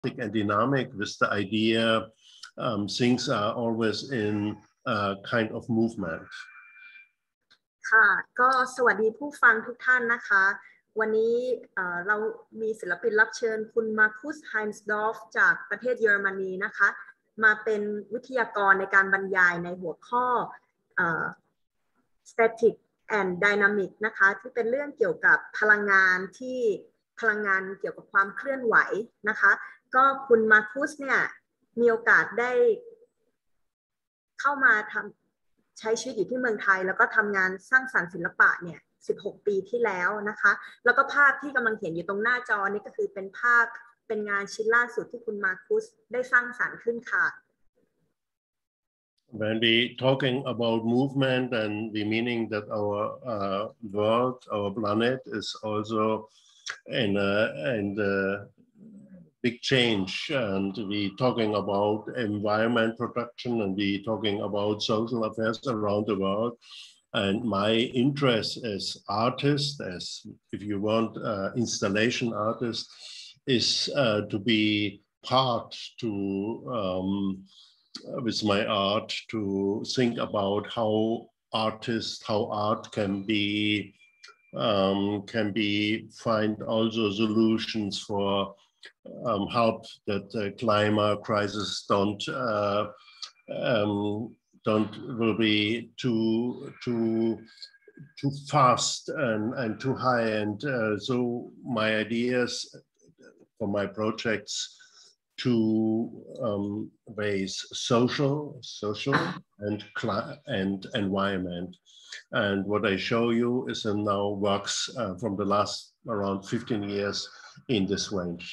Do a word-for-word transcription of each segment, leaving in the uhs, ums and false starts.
and dynamic with the idea um, things are always in a kind of movement. ค่ะก็สวัสดีผู้ฟังทุกท่านนะคะวันนี้เรามีศิลปินรับเชิญคุณมาร์คุสไฮน์สดอร์ฟจากประเทศเยอรมนีนะคะมาเป็นวิทยากรในการบรรยายในหัวข้อ static and dynamic นะคะที่เป็นเรื่องเกี่ยวกับพลังงานที่พลังงานเกี่ยวกับความเคลื่อนไหวนะคะก็คุณมาร์คุสเนี่ยมีโอกาสได้เข้ามาทำใช้ชีวิตอยู่ที่เมืองไทยแล้วก็ทำงานสร้างสรรค์ศิลปะเนี่ยสิบหกปีที่แล้วนะคะแล้วก็ภาพที่กำลังเห็นอยู่ตรงหน้าจอนี้ก็คือเป็นภาพเป็นงานชิ้นล่าสุดที่คุณมาร์คุสได้สร้างสรรค์ขึ้นค่ะ When we talking about movement and the meaning that our uh, world, our planet is also in a, in the big change, and we talking about environment protection, and we talking about social affairs around the world. And my interest as artist, as if you want uh, installation artist, is uh, to be part to um, with my art to think about how artists, how art can be um, can be find also solutions for um, help that the climate crisis don't uh, um, don't will be too too too fast and and too high. And uh, so my ideas for my projects to um, raise social social and and environment. And what I show you is uh, now works uh, from the last around fifteen years in this range.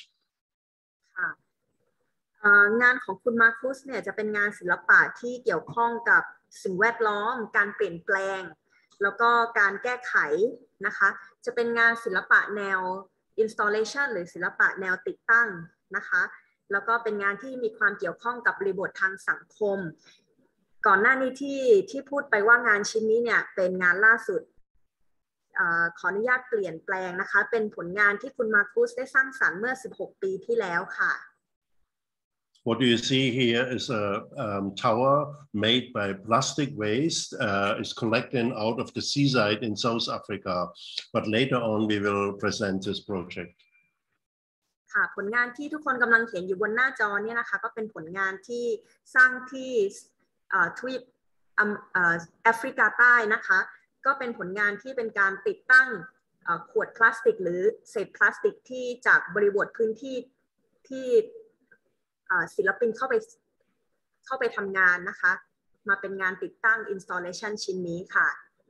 งานของคุณมาร์คุสเนี่ยจะเป็นงานศิลปะที่เกี่ยวข้องกับสิ่งแวดล้อมการเปลี่ยนแปลงแล้วก็การแก้ไขนะคะจะเป็นงานศิลปะแนว installation หรือศิลปะแนวติดตั้งนะคะแล้วก็เป็นงานที่มีความเกี่ยวข้องกับบริบททางสังคมก่อนหน้านี้ที่ที่พูดไปว่างานชิ้นนี้เนี่ยเป็นงานล่าสุดอขออนุญาตเปลี่ยนแปลงนะคะเป็นผลงานที่คุณมาร์คุสได้สร้างสรรค์เมื่อสิบหกปีที่แล้วค่ะ What you see here is a um, tower made by plastic waste. Uh, it's collected out of the seaside in South Africa. But later on, we will present this project. ค่ะผลงานที่ทุกคนกำลังเห็นอยู่บนหน้าจอเนี่ยนะคะก็เป็นผลงานที่สร้างที่ทวีปแอฟริกาใต้นะคะก็เป็นผลงานที่เป็นการติดตั้งขวดพลาสติกหรือเศษพลาสติกที่จากบริบทพื้นที่ที่ศิลปินเข้าไปเข้าไปทำงานนะคะมาเป็นงานติดตั้ง installation ชิ้นนี้ค่ะ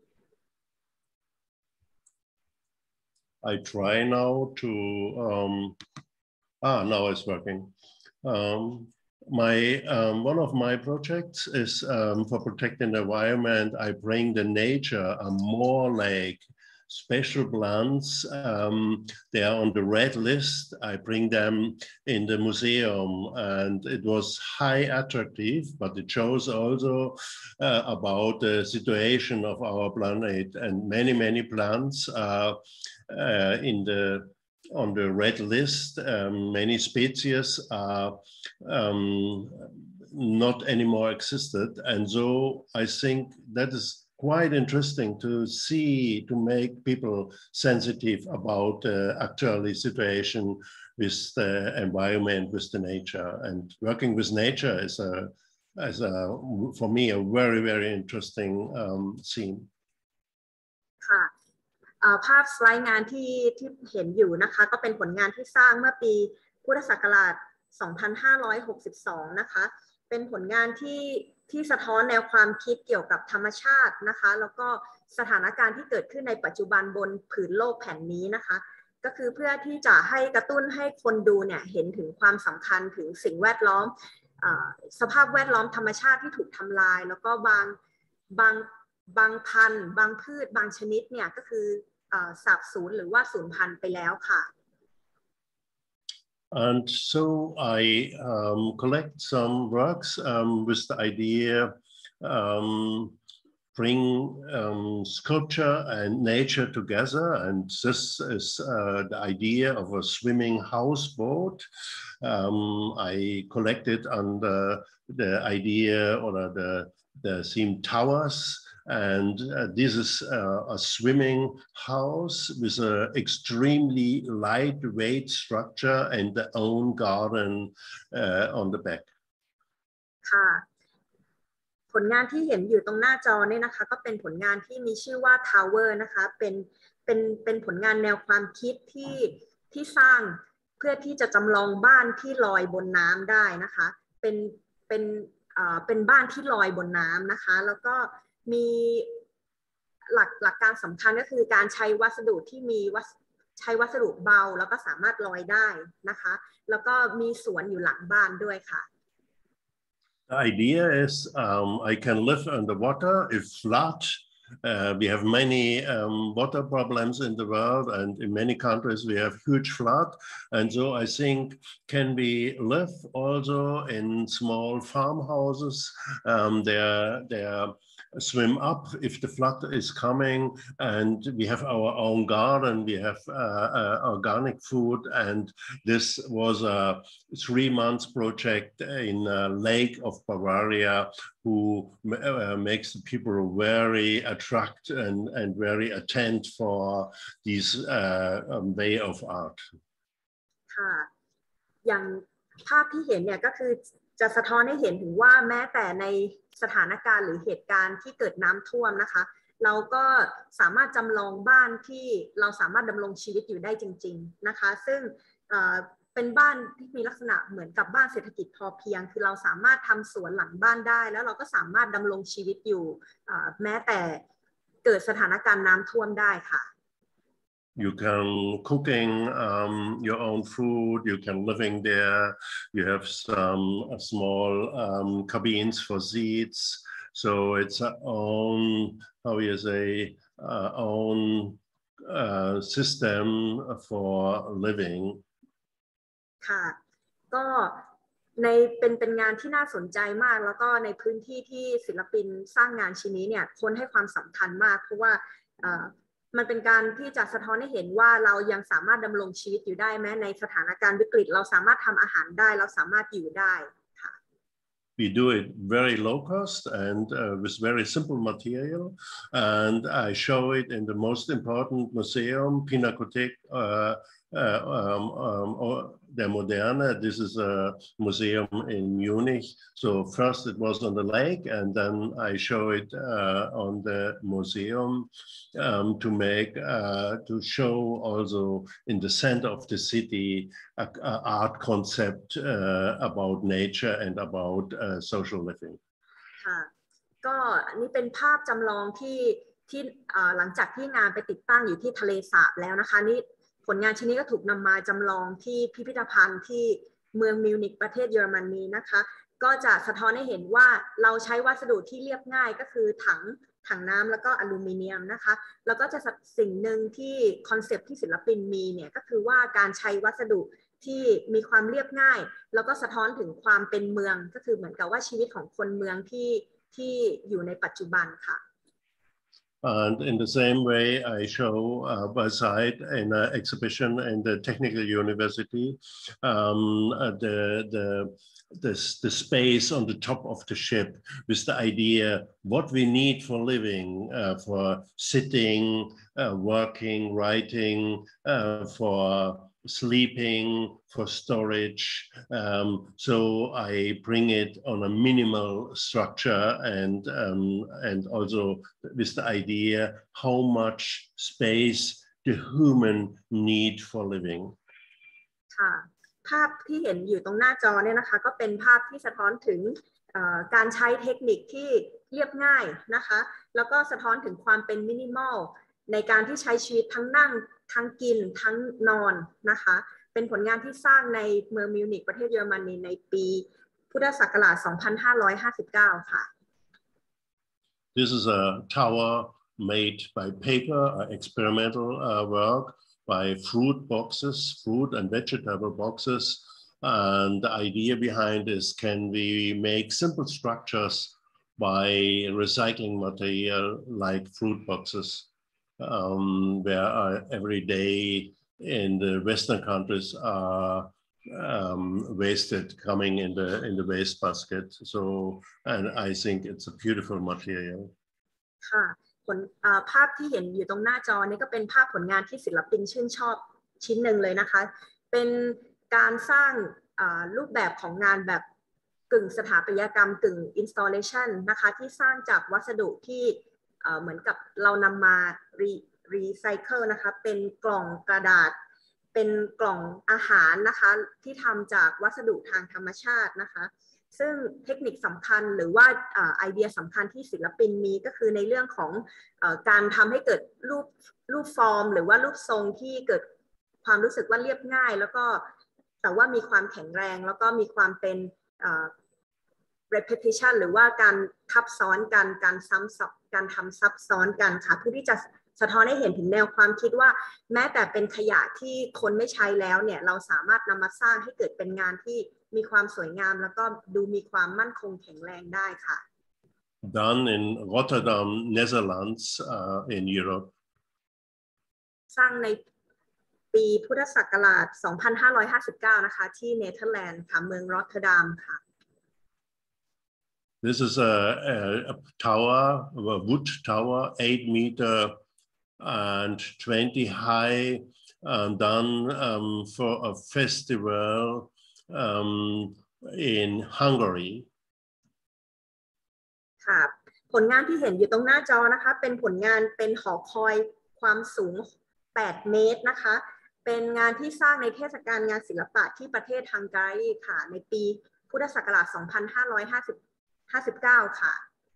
I try now to um, ah now it's working. Um, my um, one of my projects is um, for protecting the environment. I bring the nature a more like special plants. Um, they are on the red list. I bring them in the museum, and it was high attractive, but it shows also uh, about the situation of our planet, and many, many plants are uh, in the on the red list. Um, many species are um, not anymore existed. And so I think that is quite interesting to see, to make people sensitive about the uh, actual situation with the environment, with the nature. And working with nature is a, is a for me, a very, very interesting um, scene. ค่ะภาพสไลด์งานที่ที่เห็นอยู่นะคะก็เป็นผลงานที่สร้างเมื่อปีพุทธศักราชสองพันห้าร้อยหกสิบสองนะคะเป็นผลงานที่ที่สะท้อนแนวความคิดเกี่ยวกับธรรมชาตินะคะแล้วก็สถานการณ์ที่เกิดขึ้นในปัจจุบันบนผืนโลกแผ่นนี้นะคะก็คือเพื่อที่จะให้กระตุ้นให้คนดูเนี่ยเห็นถึงความสำคัญถึงสิ่งแวดล้อมสภาพแวดล้อมธรรมชาติที่ถูกทำลายแล้วก็บางบางบางพันธุ์บางพืชบางชนิดเนี่ยก็คือสาบสูญหรือว่าสูญพันธุ์ไปแล้วค่ะ And so I um, collect some works um, with the idea um, bring um, sculpture and nature together. And this is uh, the idea of a swimming houseboat. Um, I collected on the, the idea or the, the theme towers. And uh, this is uh, a swimming house with an extremely lightweight structure and their own garden uh, on the back. ค่ะผลงานที่เห็นอยู่ตรงหน้าจอเนี่ยนะคะก็เป็นผลงานที่มีชื่อว่า Tower นะคะเป็นเป็นเป็นผลงานแนวความคิดที่ที่สร้างเพื่อที่จะจำลองบ้านที่ลอยบนน้ำได้นะคะเป็นเป็นเอ่อเป็นบ้านที่ลอยบนน้ำนะคะแล้วก็มีหลักหลักการสำคัญก็คือการใช้วัสดุที่มีใช้วัสดุเบาแล้วก็สามารถลอยได้นะคะแล้วก็มีสวนอยู่หลังบ้านด้วยค่ะ The idea is um, I can live underwater if flood. Uh, we have many um, water problems in the world, and in many countries we have huge flood. And so I think, can we live also in small farmhouses? Um, they're, they're swim up if the flood is coming, and we have our own garden, we have uh, uh, organic food, and this was a three months project in a lake of Bavaria who uh, makes the people very attract and, and very attent for this uh, um, way of art. ค่ะอย่างภาพที่เห็นเนี่ยก็คือจะสะท้อนให้เห็นถึงว่าแม้แต่ในสถานการณ์หรือเหตุการณ์ที่เกิดน้ำท่วมนะคะเราก็สามารถจำลองบ้านที่เราสามารถดำรงชีวิตอยู่ได้จริงๆนะคะซึ่งเป็นบ้านที่มีลักษณะเหมือนกับบ้านเศรษฐกิจพอเพียงคือเราสามารถทำสวนหลังบ้านได้แล้วเราก็สามารถดำรงชีวิตอยู่แม้แต่เกิดสถานการณ์น้ำท่วมได้ค่ะ You can cooking um, your own food, you can living there, you have some uh, small um, cabins for seats. So it's our own, how you say, uh, own uh, system for living. ค่ะก็ในเป็นเป็นงานที่น่าสนใจมากแล้วก็ในพื้นที่ที่ศิลปินสร้างงานชิ้นนี้เนี่ยคนให้ความสำคัญมากเพราะว่ามันเป็นการที่จะสะท้อนให้เห็นว่าเรายังสามารถดำรงชีวิตอยู่ได้แม้ในสถานการณ์วิกฤตเราสามารถทำอาหารได้เราสามารถอยู่ได้ค่ะ We do it very low cost and uh, with very simple material, and I show it in the most important museum, Pinakothek uh, uh, um, um, der Moderne. This is a museum in Munich. So first it was on the lake, and then I show it uh, on the museum um, to make, uh, to show also in the center of the city a, a art concept uh, about nature and about uh, social living. ค่ะก็อันนี้เป็นภาพจำลองที่ที่หลังจากที่งานไปติดตั้งอยู่ที่ทะเลสาบแล้วนะคะนี่ผลงานชิ้นนี้ก็ถูกนำมาจำลองที่พิพิธภัณฑ์ที่เมืองมิวนิกประเทศเยอรมนีนะคะก็จะสะท้อนให้เห็นว่าเราใช้วัสดุที่เรียบง่ายก็คือถังถังน้ำแล้วก็อลูมิเนียมนะคะแล้วก็จะสิ่งหนึ่งที่คอนเซปต์ที่ศิลปินมีเนี่ยก็คือว่าการใช้วัสดุที่มีความเรียบง่ายแล้วก็สะท้อนถึงความเป็นเมืองก็คือเหมือนกับว่าชีวิตของคนเมืองที่ที่อยู่ในปัจจุบันค่ะ And in the same way, I show uh, by side in an exhibition in the Technical University um, uh, the, the, the, the space on the top of the ship with the idea what we need for living, uh, for sitting, uh, working, writing, uh, for sleeping, for storage. Um, so I bring it on a minimal structure and, um, and also with the idea how much space the human need for living. ค่ะภาพที่เห็นอยู่ตรงหน้าจอเนี่ยนะคะก็เป็นภาพที่สะท้อนถึงการใช้เทคนิคที่เรียบง่ายนะคะแล้วก็สะท้อนถึงความเป็นมินิมอลในการที่ใช้ชีวิตทั้งนั่งทั้งกินทั้งนอนนะคะเป็นผลงานที่สร้างในเมืองมิวนิกประเทศเยอรมนีในปีพุทธศักราช สองพันห้าร้อยห้าสิบเก้า ค่ะ This is a tower made by paper, experimental uh, work by fruit boxes, fruit and vegetable boxes. And the idea behind this, can we make simple structures by recycling material like fruit boxes, um, where uh, every day in the Western countries are um, wasted coming in the in the waste basket. So, and I think it's a beautiful material. ค่ะผลภาพที่เห็นอยู่ตรงหน้าจอนี้ก็เป็นภาพผลงานที่ศิลปินชื่นชอบชิ้นหนึ่งเลยนะคะเป็นการสร้างรูปแบบของงานแบบกึ่งสถาปัตยกรรมกึ่ง installation นะคะที่สร้างจากวัสดุที่เหมือนกับเรานำมารีไซเคิลนะคะเป็นกล่องกระดาษเป็นกล่องอาหารนะคะที่ทำจากวัสดุทางธรรมชาตินะคะซึ่งเทคนิคสำคัญหรือว่าไอเดียสำคัญที่ศิลปินมีก็คือในเรื่องของการทำให้เกิดรูปรูปฟอร์มหรือว่ารูปทรงที่เกิดความรู้สึกว่าเรียบง่ายแล้วก็แต่ว่ามีความแข็งแรงแล้วก็มีความเป็น repetition หรือว่าการทับซ้อนกันการซ้ำการทำซับซ้อนกันค่ะเพื่อที่จะสะท้อนให้เห็นถึงแนวความคิดว่าแม้แต่เป็นขยะที่คนไม่ใช้แล้วเนี่ยเราสามารถนำมาสร้างให้เกิดเป็นงานที่มีความสวยงามแล้วก็ดูมีความมั่นคงแข็งแรงได้ค่ะ Done in Rotterdam, Netherlands, uh, in Europe. สร้างในปีพุทธศักราช สองพันห้าร้อยห้าสิบเก้า นะคะที่เนเธอร์แลนด์ค่ะเมืองรอตเทอร์ดัมค่ะ This is a, a, a tower, a wood tower, eight meter and twenty high, um, done um, for a festival um, in Hungary. ค่ะผลงานที่เห็นอยู่ตรงหน้าจอนะคะเป็นผลงานเป็นหอคอยความสูงแปดเมตรนะคะเป็นงานที่สร้างในเทศกาลงานศิลปะที่ประเทศฮังการีค่ะในปีพุทธศักราช สองพันห้าร้อยห้าสิบเก้า ค่ะ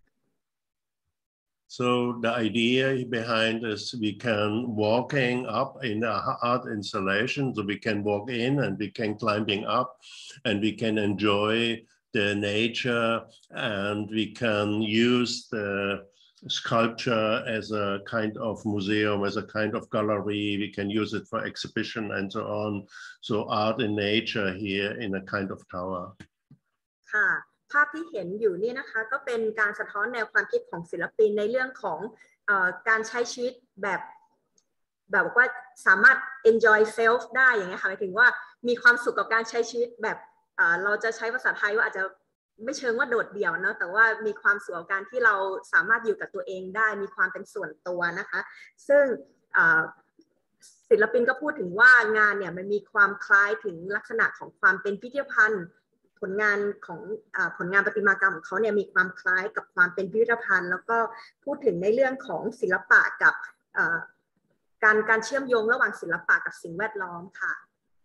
So the idea behind is we can walking up in the art installation, so we can walk in and we can climbing up and we can enjoy the nature and we can use the sculpture as a kind of museum, as a kind of gallery. We can use it for exhibition and so on. So art in nature here in a kind of tower. ค่ะภาพที่เห็นอยู่นี่นะคะก็เป็นการสะท้อนแนวความคิดของศิลปินในเรื่องของเอ่อการใช้ชีวิตแบบแบบว่าสามารถ enjoy self ได้อย่างเงี้ยค่ะหมายถึงว่ามีความสุขกับการใช้ชีวิตแบบเอ่อเราจะใช้ภาษาไทยว่าอาจจะไม่เชิงว่าโดดเดี่ยวนะแต่ว่ามีความสุขกับการที่เราสามารถอยู่กับตัวเองได้มีความเป็นส่วนตัวนะคะซึ่งศิลปินก็พูดถึงว่างานเนี่ยมันมีความคล้ายถึงลักษณะของความเป็นพิพิธภัณฑ์ผลงานของผลงานประติมากรรมของเขาเนี่ยมีความคล้ายกับความเป็นพิพิธภัณฑ์แล้วก็พูดถึงในเรื่องของศิลปะกับการการเชื่อมโยงระหว่างศิลปะกับสิ่งแวดล้อมค่ะ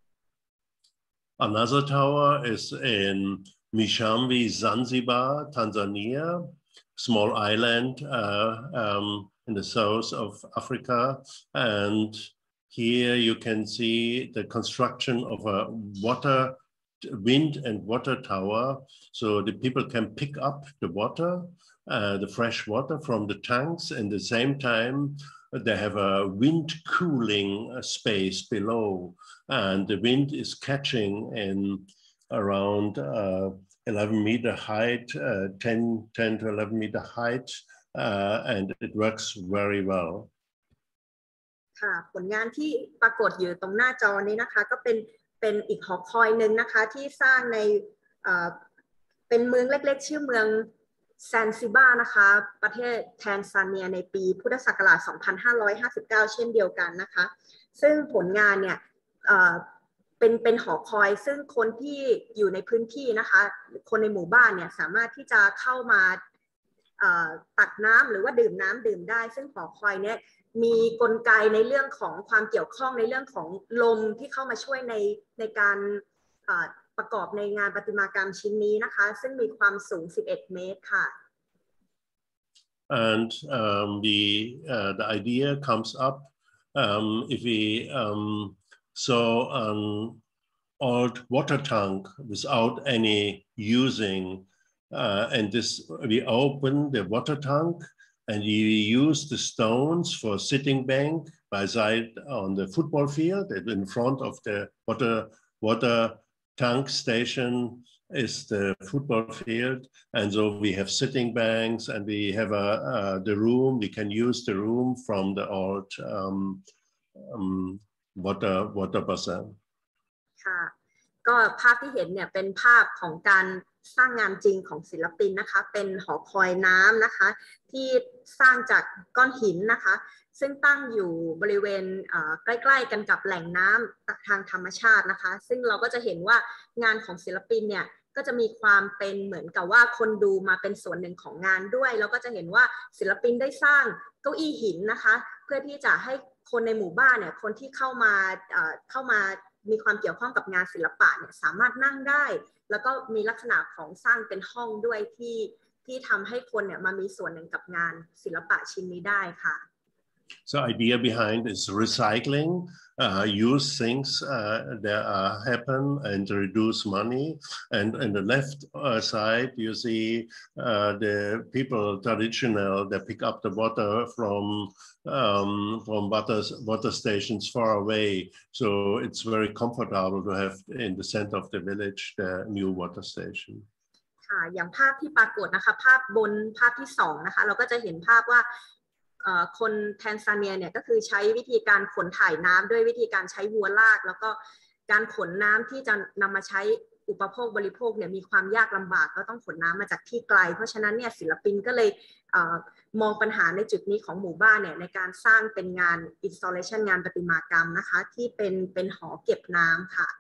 Another tower is in Mishambi, Zanzibar, Tanzania, small island uh, um, in the south of Africa, and here you can see the construction of a water wind and water tower, so the people can pick up the water, uh, the fresh water from the tanks. And at the same time, they have a wind cooling space below, and the wind is catching in around uh, eleven meter height, uh, ten, ten to eleven meter height, uh, and it works very well. ค่ะผลงานที่ปรากฏอยู่ตรงหน้าจอนี้นะคะก็เป็นเป็นอีกหอคอยหนึ่งนะคะที่สร้างในเป็นเมืองเล็กๆชื่อเมืองแซนซิบานะคะประเทศแทนซาเนียในปีพุทธศักราช สองพันห้าร้อยห้าสิบเก้า เช่นเดียวกันนะคะซึ่งผลงานเนี่ยเป็นเป็นหอคอยซึ่งคนที่อยู่ในพื้นที่นะคะคนในหมู่บ้านเนี่ยสามารถที่จะเข้ามาตักน้ำหรือว่าดื่มน้ำดื่มได้ซึ่งหอคอยเนี่ยมีกลไกในเรื่องของความเกี่ยวข้องในเรื่องของลมที่เข้ามาช่วยในในการประกอบในงานประติมากรรมชิ้นนี้นะคะซึ่งมีความสูงสิบเอ็ดเมตรค่ะ And um, the uh, the idea comes up um, if we um, saw an old water tank without any using, uh, and this we open the water tank. And you use the stones for sitting bank by side on the football field and in front of the water, water tank station. is the football field, and so we have sitting banks, and we have a uh, the room. We can use the room from the old um, um, water water basin. ค่ะก็ภาพที่เห็นเนี่ยเป็นภาพของการสร้างงานจริงของศิลปินนะคะเป็นหอคอยน้ำนะคะที่สร้างจากก้อนหินนะคะซึ่งตั้งอยู่บริเวณใกล้ๆกันกับแหล่งน้ำทางธรรมชาตินะคะซึ่งเราก็จะเห็นว่างานของศิลปินเนี่ยก็จะมีความเป็นเหมือนกับว่าคนดูมาเป็นส่วนหนึ่งของงานด้วยแล้วก็จะเห็นว่าศิลปินได้สร้างเก้าอี้หินนะคะเพื่อที่จะให้คนในหมู่บ้านเนี่ยคนที่เข้ามาเข้ามามีความเกี่ยวข้องกับงานศิลปะเนี่ยสามารถนั่งได้แล้วก็มีลักษณะของสร้างเป็นห้องด้วยที่ที่ทำให้คนเนี่ยมามีส่วนหนึ่งกับงานศิลปะชิ้นนี้ได้ค่ะ So idea behind is recycling, uh, use things uh, that uh, happen and reduce money. And on the left uh, side, you see uh, the people traditional that pick up the water from um, from water, water stations far away. So it's very comfortable to have in the center of the village the new water station. ค่ะอย่างภาพที่ปรากฏนะคะภาพบนภาพที่สองนะคะเราก็จะเห็นภาพว่าคนแทนซาเนียเนี่ยก็คือใช้วิธีการขนถ่ายน้ำด้วยวิธีการใช้วัวลากแล้วก็การขนน้ำที่จะนำมาใช้อุปโภคบริโภคเนี่ยมีความยากลำบากก็ต้องขนน้ำมาจากที่ไกลเพราะฉะนั้นเนี่ยศิลปินก็เลยมองปัญหาในจุดนี้ของหมู่บ้านเนี่ยในการสร้างเป็นงาน installation งานประติมากรรมนะคะที่เป็นเป็นหอเก็บน้ำค่ะ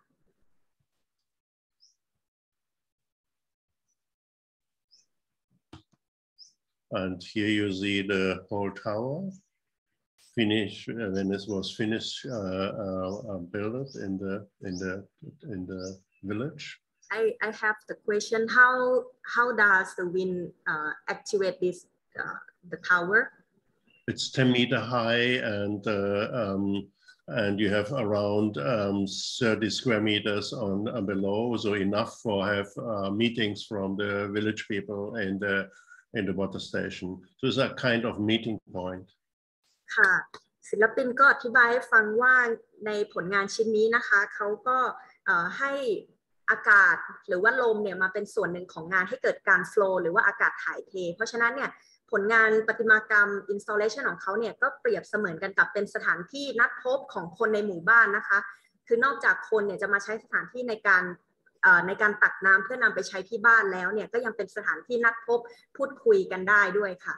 And here you see the whole tower finish uh, when this was finished uh, uh, built in the in the in the village. I I have the question: How how does the wind uh, activate this uh, the tower? It's ten meter high and uh, um, and you have around um, thirty square meters on, on below, so enough for have uh, meetings from the village people and the in the water station. So it's a kind of meeting point. ค่ะศิลปินก็อธิบายให้ฟังว่าในผลงานชิ้นนี้นะคะเขาก็ให้อากาศหรือว่าลมเนี่ยมาเป็นส่วนหนึ่งของงานให้เกิดการโฟลว์หรือว่าอากาศถ่ายเทเพราะฉะนั้นเนี่ยผลงานประติมากรรม installation ของเขาเนี่ยก็เปรียบเสมือนกันกับเป็นสถานที่นัดพบของคนในหมู่บ้านนะคะคือนอกจากคนเนี่ยจะมาใช้สถานที่ในการในการตักน้ำเพื่อนำไปใช้ที่บ้านแล้วเนี่ยก็ยังเป็นสถานที่นัดพบพูดคุยกันได้ด้วยค่ะ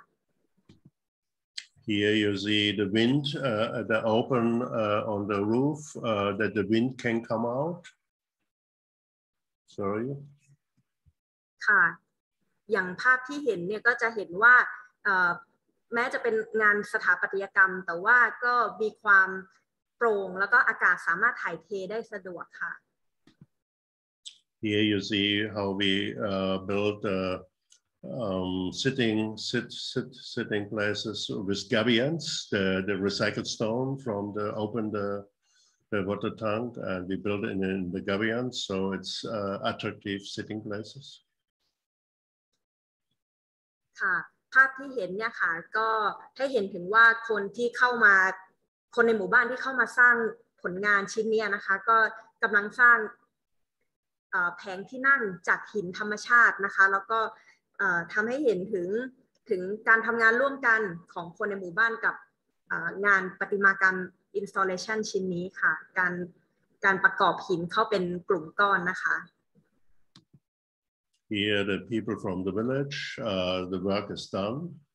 Here you see the wind uh, the open uh, on the roof uh, that the wind can come out. Sorry. ค่ะอย่างภาพที่เห็นเนี่ยก็จะเห็นว่าแม้จะเป็นงานสถาปัตยกรรมแต่ว่าก็มีความโปร่งแล้วก็อากาศสามารถถ่ายเทได้สะดวกค่ะ Here you see how we uh, build uh, um, sitting sit, sit, sitting places with gabions, the, the recycled stone from the open the, the water tank, and we build it in, in the gabions, so it's uh, attractive sitting places. ค่ะภาพที่เห็นเนี่ยค่ะก็ให้เห็นถึงว่าคนที่เข้ามาคนในหมู่บ้านที่เข้ามาสร้างผลงานชิ้นนี้นะคะก็กำลังสร้างแผงที่นั่งจากหินธรรมชาตินะคะแล้วก็ทำให้เห็นถึงถึงการทำงานร่วมกันของคนในหมู่บ้านกับงานประติมากรรม installation ชิ้นนี้ค่ะการการประกอบหินเข้าเป็นกลุ่มก้อนนะคะ Here the people from the village uh, the work is done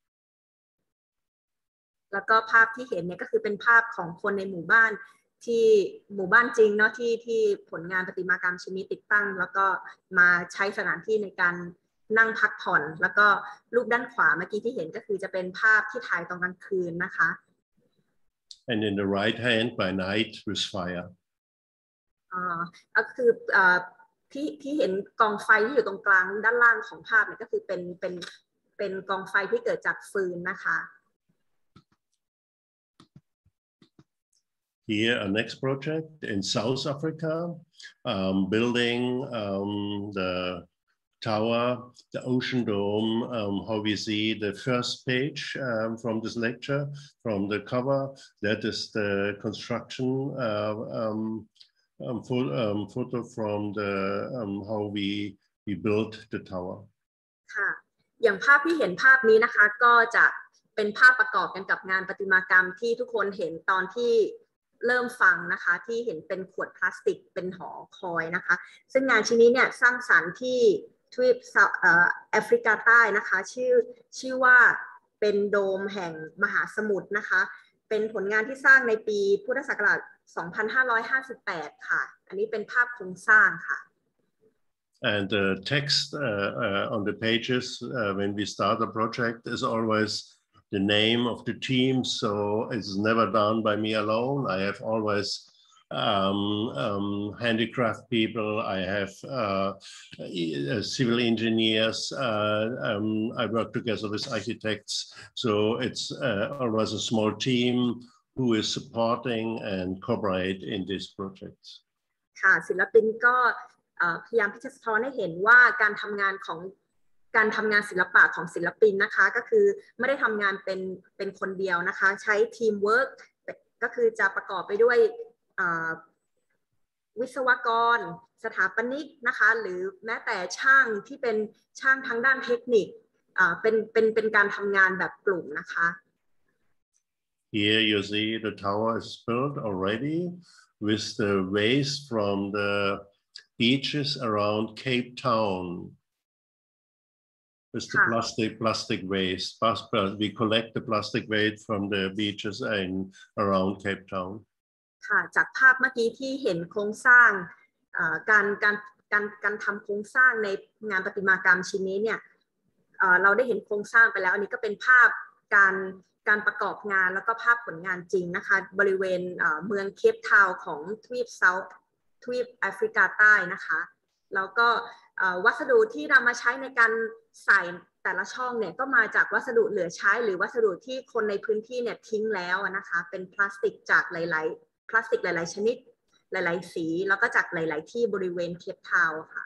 แล้วก็ภาพที่เห็นเนี่ยก็คือเป็นภาพของคนในหมู่บ้านที่หมู่บ้านจริงเนาะที่ที่ผลงานประติมากรรมชิ้นนี้ติดตั้งแล้วก็มาใช้สถานที่ในการนั่งพักผ่อนแล้วก็รูปด้านขวาเมื่อกี้ที่เห็นก็คือจะเป็นภาพที่ถ่ายตอนกลางคืนนะคะ And in the right hand by night with fire อ่าก็คืออ่าที่ที่เห็นกองไฟที่อยู่ตรงกลางด้านล่างของภาพเนี่ยก็คือเป็นเป็นเป็นกองไฟที่เกิดจากฟืนนะคะ Here, a next project in South Africa, um, building um, the tower, the ocean dome, um, how we see the first page um, from this lecture, from the cover, that is the construction uh, um, um, photo, um, photo from the um, how we we built the tower. ค่ะอย่างภาพที่เห็นภาพนี้นะคะก็จะเป็นภาพประกอบกันกับงานประติมากรรมที่ทุกคนเห็นตอนที่เริ่มฟังนะคะที่เห็นเป็นขวดพลาสติกเป็นหอคอยนะคะซึ่งงานชิ้นนี้เนี่ยสร้างสรรค์ที่ทวีปแอฟริกาใต้นะคะชื่อชื่อว่าเป็นโดมแห่งมหาสมุทรนะคะเป็นผลงานที่สร้างในปีพุทธศักราช สองพันห้าร้อยห้าสิบแปด ค่ะอันนี้เป็นภาพโครงสร้างค่ะ And the text uh, uh, on the pages uh, when we start a project is always the name of the team, so it's never done by me alone. I have always um, um, handicraft people, I have uh, civil engineers, uh, um, I work together with architects, so it's uh, always a small team who is supporting and cooperate in these projects. ค่ะศิลปินก็พยายามที่จะสะท้อนให้เห็นว่าการทำงานของการทำงานศิลปะของศิลปินนะคะก็คือไม่ได้ทำงานเป็นเป็นคนเดียวนะคะใช้ทีมเวิร์กก็คือจะประกอบไปด้วยวิศวกรสถาปนิกนะคะหรือแม้แต่ช่างที่เป็นช่างทางด้านเทคนิคเป็นเป็นเป็นการทำงานแบบกลุ่มนะคะ Here you see the tower is built already with the waste from the beaches around Cape Town. With the plastic plastic waste, we collect the plastic waste from the beaches and around Cape Town. ค่ะจากภาพเมื่อกี้ที่เห็นโครงสร้างการการการการทำโครงสร้างในงานประติมากรรมชิ้นนี้เนี่ยเราได้เห็นโครงสร้างไปแล้วอันนี้ก็เป็นภาพการการประกอบงานแล้วก็ภาพผลงานจริงนะคะบริเวณเมืองเคปทาวน์ของทวีปเซาท์ทวีปแอฟริกาใต้นะคะแล้วก็วัสดุที่นำมาใช้ในการใส่แต่ละช่องเนี่ยก็มาจากวัสดุเหลือใช้หรือวัสดุที่คนในพื้นที่เนี่ยทิ้งแล้วนะคะเป็นพลาสติกจากหลายๆพลาสติกหลายๆชนิดหลายๆสีแล้วก็จากหลายๆที่บริเวณเคปทาวน์ค่ะ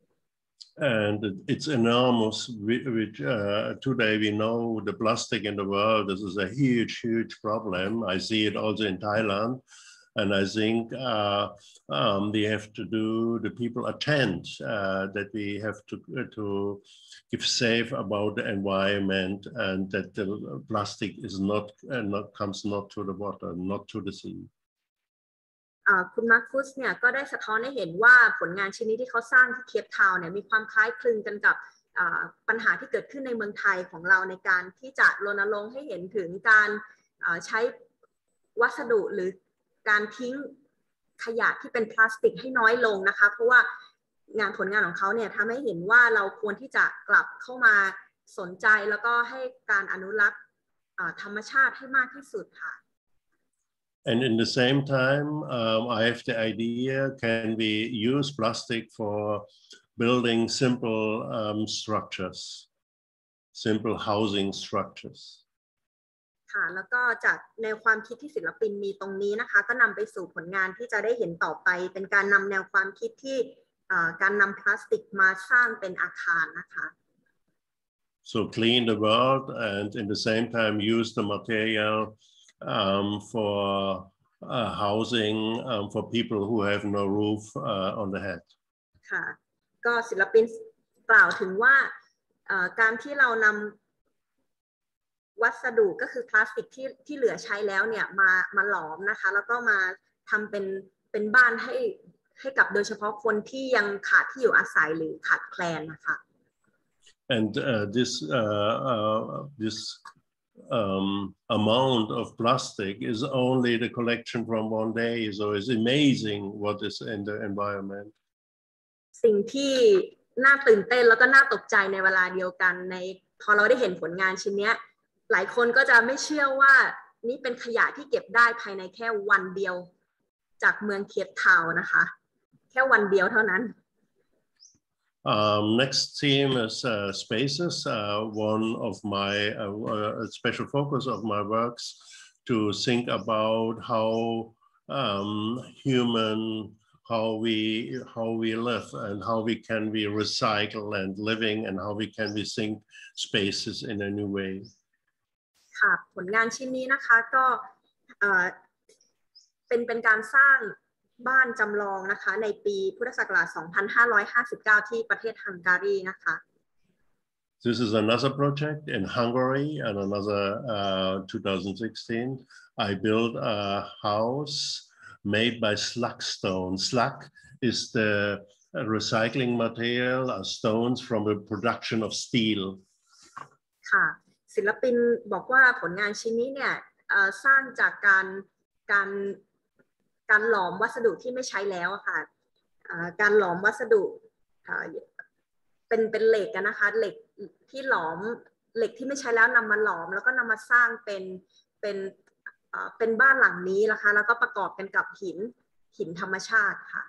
And it's enormous. Which uh, today we know the plastic in the world. This is a huge, huge problem. I see it also in Thailand. And I think uh, um, we have to do, the people attend, uh, that we have to, uh, to give safe about the environment and that the plastic is not, uh, not comes not to the water, not to the sea. คุณมาร์คุสเนี่ยก็ได้สะท้อนให้เห็นว่าผลงานชิ้นนี้ที่เขาสร้างที่เคปทาวน์เนี่ยมีความคล้ายคลึงกันกับปัญหาที่เกิดขึ้นในเมืองไทยของเราในการที่จะรณรงค์ให้เห็นถึงการใช้วัสดุหรือการทิ้งขยะที่เป็นพลาสติกให้น้อยลงนะคะเพราะว่างานผลงานของเขาเนี่ยทำให้เห็นว่าเราควรที่จะกลับเข้ามาสนใจแล้วก็ให้การอนุรักษ์ธรรมชาติให้มากที่สุดค่ะ And in the same time, um, I have the idea, can we use plastic for building simple um, structures, simple housing structures? ค่ะแล้วก็จากแนวความคิดที่ศิลปินมีตรงนี้นะคะก็นำไปสู่ผลงานที่จะได้เห็นต่อไปเป็นการนำแนวความคิดที่การนำพลาสติกมาสร้างเป็นอาคารนะคะ So clean the world and in the same time use the material um, for uh, housing um, for people who have no roof uh, on the head. ค่ะก็ศิลปินกล่าวถึงว่าการที่เรานำวัสดุก็คือพลาสติกที่ที่เหลือใช้แล้วเนี่ยมามาหลอมนะคะแล้วก็มาทำเป็นเป็นบ้านให้ให้กับโดยเฉพาะคนที่ยังขาดที่อยู่อาศัยหรือขาดแคลนนะคะ And uh, this uh, uh, this um, amount of plastic is only the collection from one day, so it's amazing what is in the environment. สิ่งที่น่าตื่นเต้นแล้วก็น่าตกใจในเวลาเดียวกันในพอเราได้เห็นผลงานชิ้นนี้หลายคนก็จะไม่เชื่อว่านี่เป็นขยะที่เก็บได้ภายในแค่วันเดียวจากเมืองเคปทาวน์นะคะแค่วันเดียวเท่านั้น Um, next theme is uh, spaces. Uh, one of my uh, uh, special focus of my works to think about how um, human, how we how we live and how we can we recycle and living and how we can we think spaces in a new way. ค่ะผลงานชิ้นนี้นะคะก็เป็นเป็นการสร้างบ้านจำลองนะคะในปีพุทธศักราช สองพันห้าร้อยห้าสิบเก้า ที่ประเทศฮังการีนะคะ This is another project in Hungary, and another uh, two thousand sixteen. I built a house made by slag stone. Slag is the recycling material, uh, stones from the production of steel. ค่ะศิลปินบอกว่าผลงานชิ้นนี้เนี่ยสร้างจากการการการหลอมวัสดุที่ไม่ใช้แล้วค่ะการหลอมวัสดุเป็นเป็นเหล็กนะคะเหล็กที่หลอมเหล็กที่ไม่ใช้แล้วนำมาหลอมแล้วก็นำมาสร้างเป็นเป็นเป็นบ้านหลังนี้นะคะแล้วก็ประกอบกันกับหินหินธรรมชาติค่ะ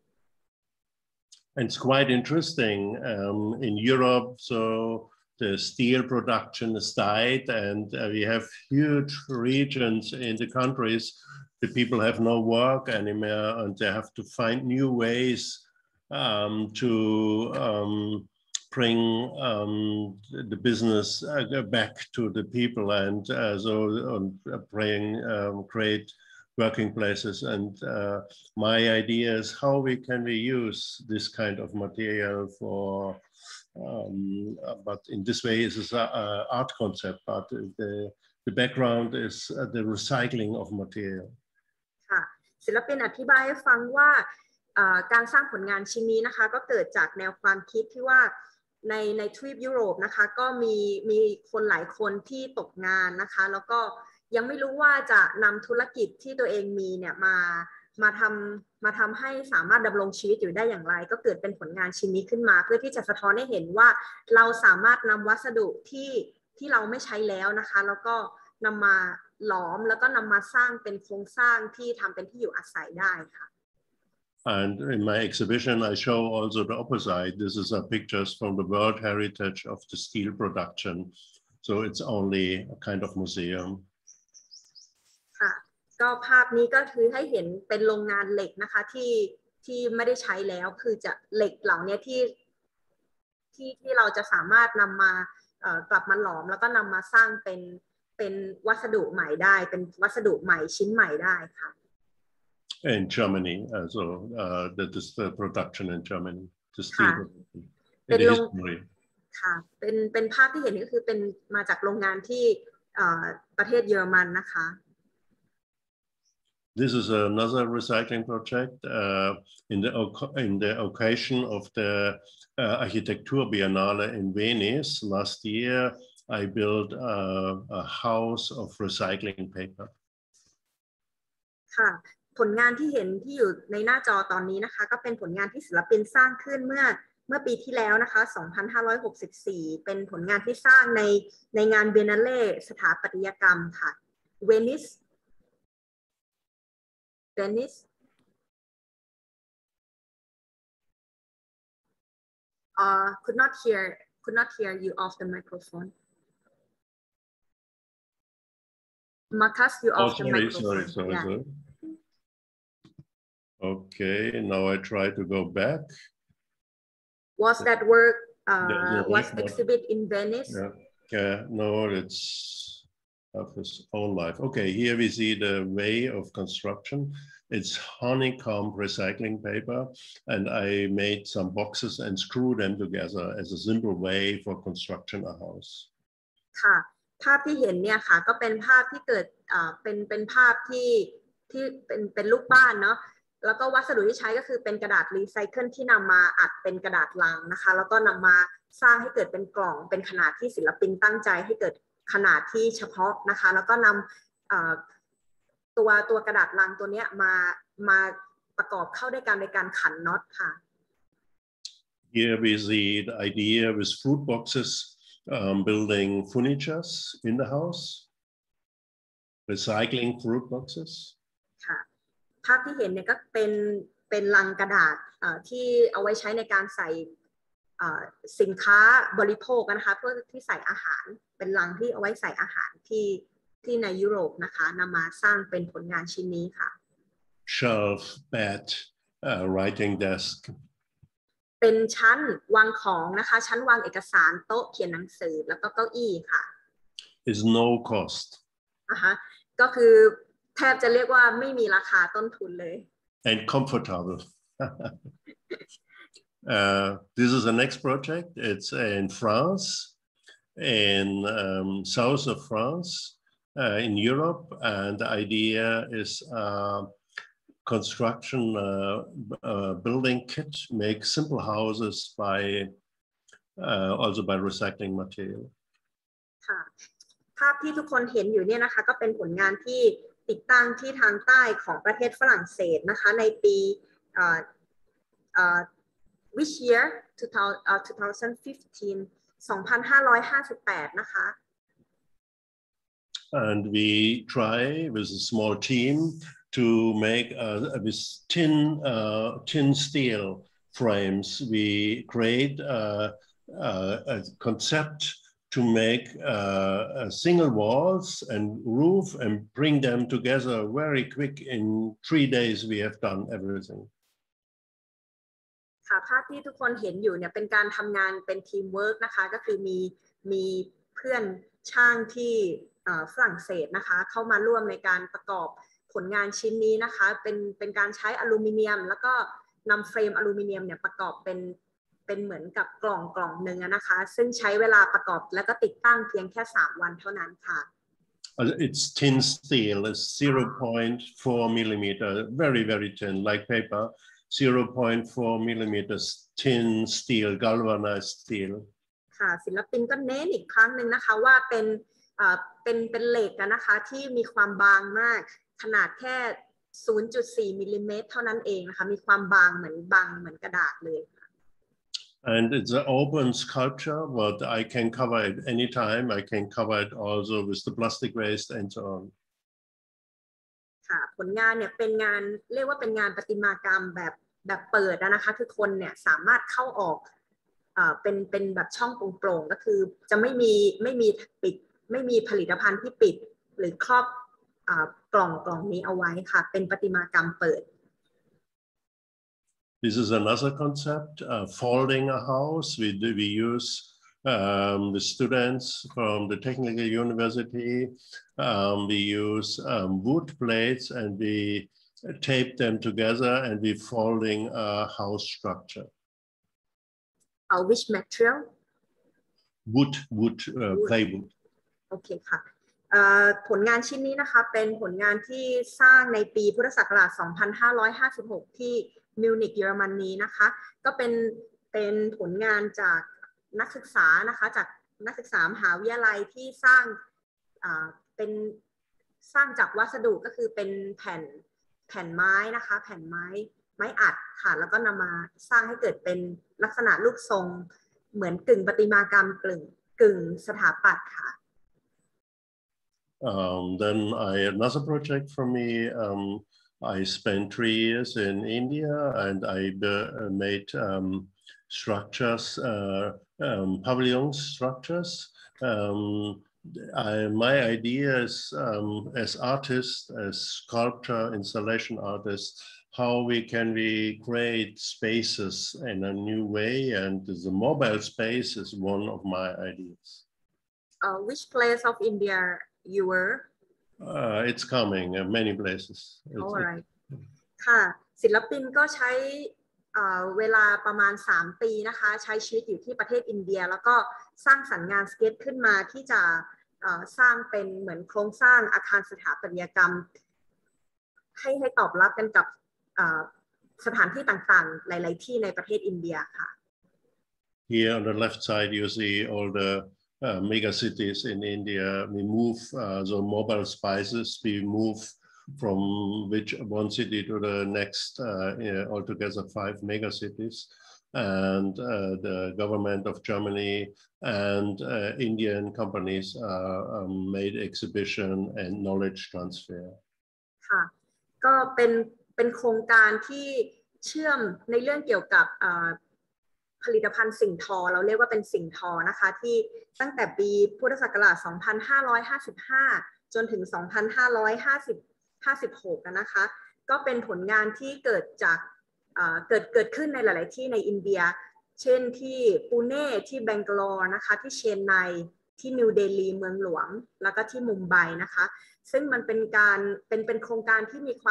And it's quite interesting um, in Europe. So the steel production is died, and uh, we have huge regions in the countries. The people have no work anymore, and they have to find new ways um, to um, bring um, the business uh, back to the people, and uh, so um, bring um, create working places. And uh, my idea is how we can we use this kind of material for. Um, but in this way, it's an uh, art concept, but the, the background is uh, the recycling of material. ค่ะศิลปินอธิบายให้ฟังว่าการสร้างผลงานชิ้นนี้นะคะก็เกิดจากแนวความคิดที่ว่าในในทวีปยุโรปนะคะก็มีมีคนหลายคนที่ตกงานนะคะแล้วก็ยังไม่รู้ว่าจะนำธุรกิจที่ตัวเองมีเนี่ยมามาทำมาทำให้สามารถดำรงชีวิตอยู่ได้อย่างไรก็เกิดเป็นผลงานชิ้นนี้ขึ้นมาเพื่อที่จะสะท้อนให้เห็นว่าเราสามารถนำวัสดุที่ที่เราไม่ใช้แล้วนะคะแล้วก็นำมาหลอมแล้วก็นำมาสร้างเป็นโครงสร้างที่ทำเป็นที่อยู่อาศัยได้ค่ะ And in my exhibition, I show also the opposite. This is a pictures from the World Heritage of the steel production. So it's only a kind of museum. ค่ะก็ภาพนี้ก็คือให้เห็นเป็นโรงงานเหล็กนะคะที่ที่ไม่ได้ใช้แล้วคือจะเหล็กเหล่านี้ที่ที่ที่เราจะสามารถนำมากลับมาหลอมแล้วก็นำมาสร้างเป็นเป็นวัสดุใหม่ได้เป็นวัสดุใหม่ชิ้นใหม่ได้ค่ะ In Germany, uh, so uh, that is the production in Germany. The steel production. เป็นโรงค่ะเป็นเป็นภาพที่เห็นก็คือเป็นมาจากโรงงานที่ประเทศเยอรมันนะคะ This is another recycling project uh, in the in the occasion of the uh, Architektur Biennale in Venice last year. I built a, a house of recycling paper. ค่ะผลงานที่เห็นที่อยู่ในหน้าจอตอนนี้นะคะก็เป็นผลงานที่ศิลปินสร้างขึ้นเมื่อเมื่อปีที่แล้วนะคะสองพันห้าร้อยหกสิบสี่เป็นผลงานที่สร้างในในงานเบนาเล่สถาปัตยกรรมค่ะเวนิสเวนิส uh could not hear could not hear you off the microphone Marcus you off oh, the sorry, microphone sorry, sorry, yeah. sorry. Okay, now I try to go back. Was that work uh, was exhibit in Venice? Yeah, yeah, no, it's of his own life. Okay, here we see the way of construction. It's honeycomb recycling paper, and I made some boxes and screw them together as a simple way for construction a house. ค่ะภาพที่เห็นเนี่ยค่ะก็เป็นภาพที่เกิดอ่าเป็นเป็นภาพที่ที่เป็นเป็นรูปบ้านเนาะแล้วก็วัสดุที่ใช้ก็คือเป็นกระดาษรีไซเคิลที่นำมาอัดเป็นกระดาษลังนะคะแล้วก็นำมาสร้างให้เกิดเป็นกล่องเป็นขนาดที่ศิลปินตั้งใจให้เกิดขนาดที่เฉพาะนะคะแล้วก็นำตัวตัวกระดาษลังตัวนี้มามาประกอบเข้าด้วยกันในการขันน็อตค่ะ Here we see the idea with fruit boxes um, building furniture in the house, recycling fruit boxes. ค่ะภาพที่เห็นเนี่ยก็เป็นเป็นลังกระดาษที่เอาไว้ใช้ในการใส่สินค้าบริโภคนะคะเพื่อที่ใส่อาหารเป็นลังที่เอาไว้ใส่อาหารที่ที่ในยุโรปนะคะนำมาสร้างเป็นผลงานชิ้นนี้ค่ะ Shelf, bed, uh, writing desk. เป็นชั้นวางของนะคะชั้นวางเอกสารโต๊ะเขียนหนังสือแล้วก็เก้าอี้ค่ะ Is no cost. นะคะก็คือแทบจะเรียกว่าไม่มีราคาต้นทุนเลย and comfortable. uh, this is the next project. It's in France, in um, south of France, uh, in Europe, and the idea is uh, construction uh, uh, building kit, make simple houses by uh, also by recycling material. ค่ะภาพที่ทุกคนเห็นอยู่เนี่ยนะคะก็เป็นผลงานที่ติดตั้งที่ทางใต้ของประเทศฝรั่งเศสนะคะในปีเอ่อเอ่อ which year twenty fifteen สองพันห้าร้อยห้าสิบแปดนะคะ and we try with a small team to make uh, with tin uh, tin steel frames. We create uh, uh, a concept to make uh, a single walls and roof and bring them together very quick. In three days, we have done everything. ค่ะภาพที่ทุกคนเห็นอยู่เนี่ยเป็นการทำงานเป็นทีมเวิร์กนะคะก็คือมีมีเพื่อนช่างที่ฝรั่งเศสนะคะเข้ามาร่วมในการประกอบผลงานชิ้นนี้นะคะเป็นเป็นการใช้อลูมิเนียมแล้วก็นำเฟรมอลูมิเนียมเนี่ยประกอบเป็นเป็นเหมือนกับกล่องกล่องหนึ่งนะคะซึ่งใช้เวลาประกอบแล้วก็ติดตั้งเพียงแค่สามวันเท่านั้นค่ะ It's tin steel. It's zero point four millimeter, very very thin, like paper. zero point four millimeters tin steel, galvanized steel. ค่ะศิลปินก็เน้นอีกครั้งหนึ่งนะคะว่าเป็นเอ่อเป็นเป็นเหล็กนะคะที่มีความบางมากขนาดแค่ ศูนย์จุดสี่ มิลลิเมตรเท่านั้นเองนะคะมีความบางเหมือนบางเหมือนกระดาษเลย And it's an open sculpture, but I can cover it anytime. I can cover it also with the plastic waste and so on. ค่ะผลงานเนี่ยเป็นงานเรียกว่าเป็นงานประติมากรรมแบบแบบเปิดนะคะคือคนเนี่ยสามารถเข้าออกเอ่อเป็นเป็นแบบช่องโปร่งๆก็คือจะไม่มีไม่มีปิดไม่มีผลิตภัณฑ์ที่ปิดหรือครอบอ่ากล่องกล่องนี้เอาไว้ค่ะเป็นประติมากรรมเปิด This is another concept, uh, folding a house. We do, we use um, the students from the technical university. Um, we use um, wood plates and we tape them together and we folding a house structure. Uh, which material? Wood, wood, uh, plywood. โอเคค่ะผลงานชิ้นนี้นะคะเป็นผลงานที่สร้างในปีพุทธศักราช สองพันห้าร้อยห้าสิบหก ที่มิวนิกเยอรมนีนะคะก็เป็นเป็นผลงานจากนักศึกษานะคะจากนักศึกษามหาวิทยาลัยที่สร้างเป็นสร้างจากวัสดุก็คือเป็นแผ่นแผ่นไม้นะคะแผ่นไม้ไม้อัดค่ะแล้วก็นำมาสร้างให้เกิดเป็นลักษณะรูปทรงเหมือนกึ่งประติมากรรมกึ่งกึ่งสถาปัตย์ค่ะ Um, then I another project for me. Um, I spent three years in India and I uh, made um, structures, uh, um, pavilion structures. Um, I, my idea is um, as artists, as sculptor, installation artists, how we can we create spaces in a new way, and the mobile space is one of my ideas. Uh, which place of India you were? Uh, it's coming in many places. All right. ค่ะศิลปินก็ใช้เวลาประมาณสามปีนะคะใช้ชีวิตอยู่ที่ประเทศอินเดียแล้วก็สร้างสรรค์งานสเก็ตขึ้นมาที่จะสร้างเป็นเหมือนโครงสร้างอาคารสถาปัตยกรรมให้ให้ตอบรับกันกับสถานที่ต่างๆหลายๆที่ในประเทศอินเดียค่ะ Here on the left side you see all the Uh, mega cities in India. We move uh, the mobile spaces. We move from which one city to the next, uh, yeah, altogether five mega cities. And uh, the government of Germany and uh, Indian companies uh, um, made exhibition and knowledge transfer. ค่ะก็เป็นเป็นโครงการที่เชื่อมในเรื่องเกี่ยวกับผลิตภัณฑ์สิ่งทอเราเรียกว่าเป็นสิ่งทอนะคะที่ตั้งแต่ปีพุทธศักราช สองพันห้าร้อยห้าสิบห้า จนถึง สองพันห้าร้อยห้าสิบหก นะคะก็เป็นผลงานที่เกิดจากเกิดเกิดขึ้นในหลายๆที่ในอินเดียเช่นที่ปูเน่ที่แบงกลอร์นะคะที่เชนไนที่นิวเดลีเมืองหลวงแล้วก็ที่มุมไบนะคะซึ่งมันเป็นการเป็นเป็นโครงการที่มีความ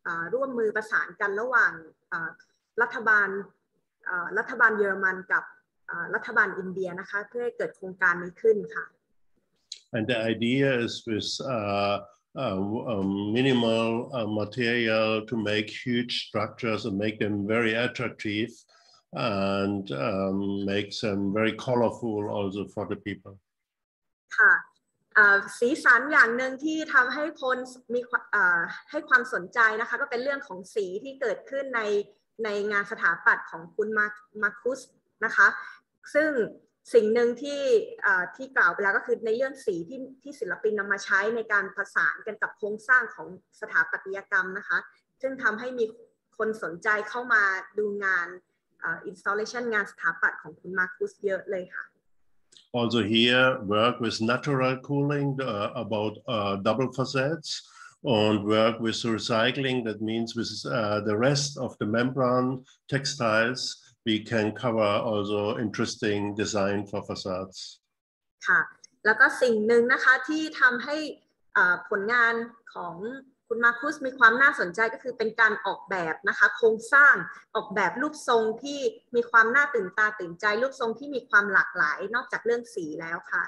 ร่วมมือประสานกันระหว่างรัฐบาลรัฐบาลเยอรมันกับรัฐบาลอินเดียนะคะเพื่อให้เกิดโครงการนี้ขึ้นค่ะ And the idea is with uh, uh, um, minimal uh, material to make huge structures and make them very attractive and um, make them very colorful also for the people. ค่ะสีสันอย่างหนึ่งที่ทำให้คนมีให้ความสนใจนะคะก็เป็นเรื่องของสีที่เกิดขึ้นในในงานสถาปัตย์ของคุณมาร์คุสนะคะซึ่งสิ่งหนึ่งที่ที่กล่าวไปแล้วก็คือในเรื่องสีที่ที่ศิลปินนำมาใช้ในการประสานกันกับโครงสร้างของสถาปัตยกรรมนะคะซึ่งทำให้มีคนสนใจเข้ามาดูงาน installation งานสถาปัตย์ของคุณมาร์คุสเยอะเลยค่ะ Also here work with natural cooling uh, about uh, double facades and work with recycling. That means with uh, the rest of the membrane textiles, we can cover also interesting design for facades. ค่ะแล้วก็สิ่งหนึ่งนะคะที่ทำให้ผลงานของคุณมาร์คุสมีความน่าสนใจก็คือเป็นการออกแบบนะคะโครงสร้างออกแบบรูปทรงที่มีความน่าตื่นตาตื่นใจรูปทรงที่มีความหลากหลายนอกจากเรื่องสีแล้วค่ะ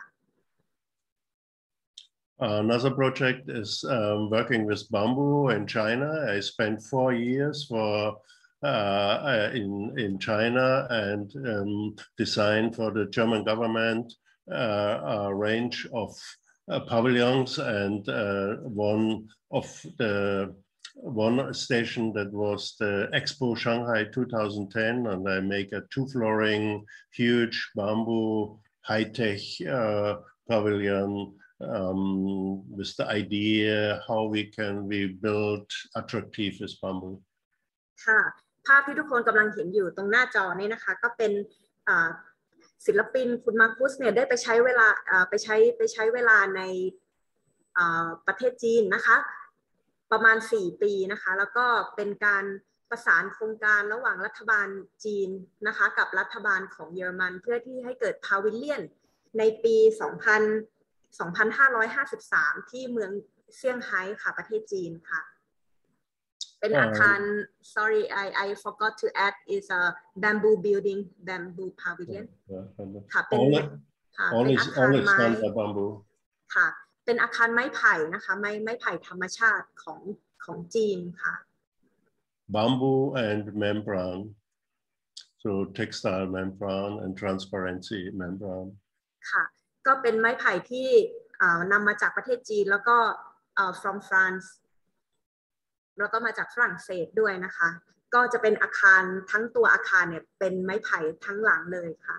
Another project is um, working with bamboo in China. I spent four years for uh, in in China and um, designed for the German government uh, a range of uh, pavilions and uh, one of the one station that was the Expo Shanghai two thousand ten, and I make a two-flooring, huge bamboo high-tech uh, pavilion um, with the idea how we can we build attractive with bamboo. ค่ะภาพที่ทุกคนกำลังเห็นอยู่ตรงหน้าจอนี้นะคะก็เป็นศิลปินคุณมาร์คุสเนี่ยได้ไปใช้เวลาไปใช้ไปใช้เวลาในประเทศจีนนะคะประมาณสี่ปีนะคะแล้วก็เป็นการประสานโครงการระหว่างรัฐบาลจีนนะคะกับรัฐบาลของเยอรมันเพื่อที่ให้เกิดพาวิเลียนในปีสองพันห้าร้อยห้าสิบสามที่เมืองเซี่ยงไฮ้ค่ะประเทศจีนค่ะเป็นอาคาร sorry I I forgot to add is a bamboo building bamboo pavilion ค่ะเป็นค่ะเป็นอาคารไม้ค่ะเป็นอาคารไม้ไผ่นะคะไม้ไม้ไผ่ธรรมชาติของของจีนค่ะ bamboo and membrane so textile membrane and transparency membrane ค่ะก็เป็นไม้ไผ่ที่นำมาจากประเทศจีนแล้วก็ from France แล้วก็มาจากฝรั่งเศสด้วยนะคะก็จะเป็นอาคารทั้งตัวอาคารเนี่ยเป็นไม้ไผ่ทั้งหลังเลยค่ะ